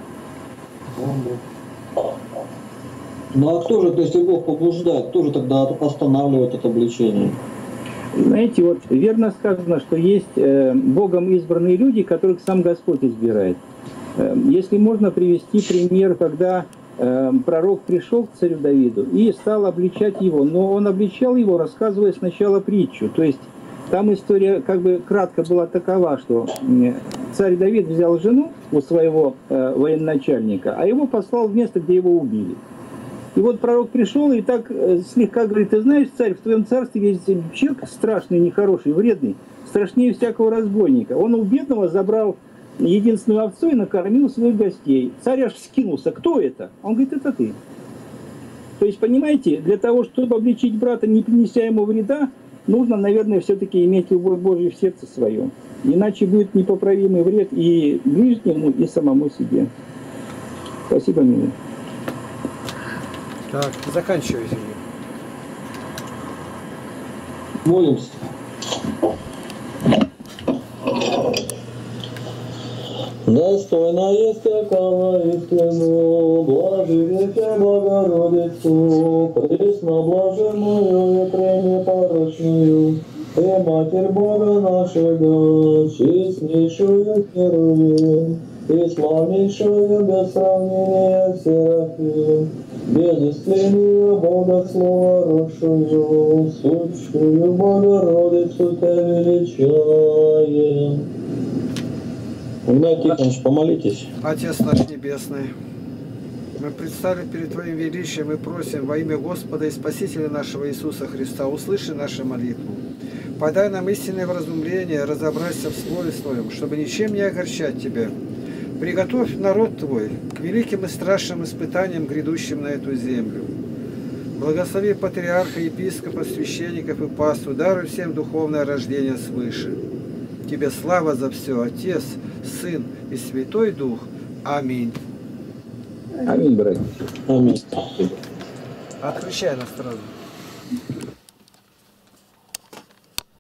Ну а кто же, если Бог побуждает, кто же тогда останавливает это обличение? Знаете, вот верно сказано, что есть Богом избранные люди, которых сам Господь избирает. Если можно привести пример, когда пророк пришел к царю Давиду и стал обличать его, но он обличал его, рассказывая сначала притчу. То есть там история как бы кратко была такова, что царь Давид взял жену у своего военачальника, а его послал в место, где его убили. И вот пророк пришел и так слегка говорит: ты знаешь, царь, в твоем царстве есть человек страшный, нехороший, вредный, страшнее всякого разбойника. Он у бедного забрал единственную овцу и накормил своих гостей. Царь аж вскинулся: кто это? Он говорит: это ты. То есть, понимаете, для того, чтобы обличить брата, не принеся ему вреда, нужно, наверное, все-таки иметь любовь Божью в сердце своем. Иначе будет непоправимый вред и ближнему, и самому себе. Спасибо, милый. Так, заканчивайте. Молимся. Достойно есть всякого истину, блажи Тебя, Богородицу, пресноблаженную и пренепорочную, и Матерь Бога нашего, честнейшую Херувим, и славнейшую без сравнения Серафим, без исцеления Бога Слова родшую, сущую Богородицу Тебя величаем. Игнатий Тихонович, помолитесь. Отец наш Небесный, мы предстали перед Твоим величием и просим во имя Господа и Спасителя нашего Иисуса Христа, услыши нашу молитву. Подай нам истинное вразумление, разобраться в Слове Своем, чтобы ничем не огорчать Тебя. Приготовь народ Твой к великим и страшным испытаниям, грядущим на эту землю. Благослови патриарха, епископа, священников и паству, даруй всем духовное рождение свыше. Тебе слава за все, Отец, Сын и Святой Дух. Аминь. Аминь, братья. Аминь. Отключай нас сразу.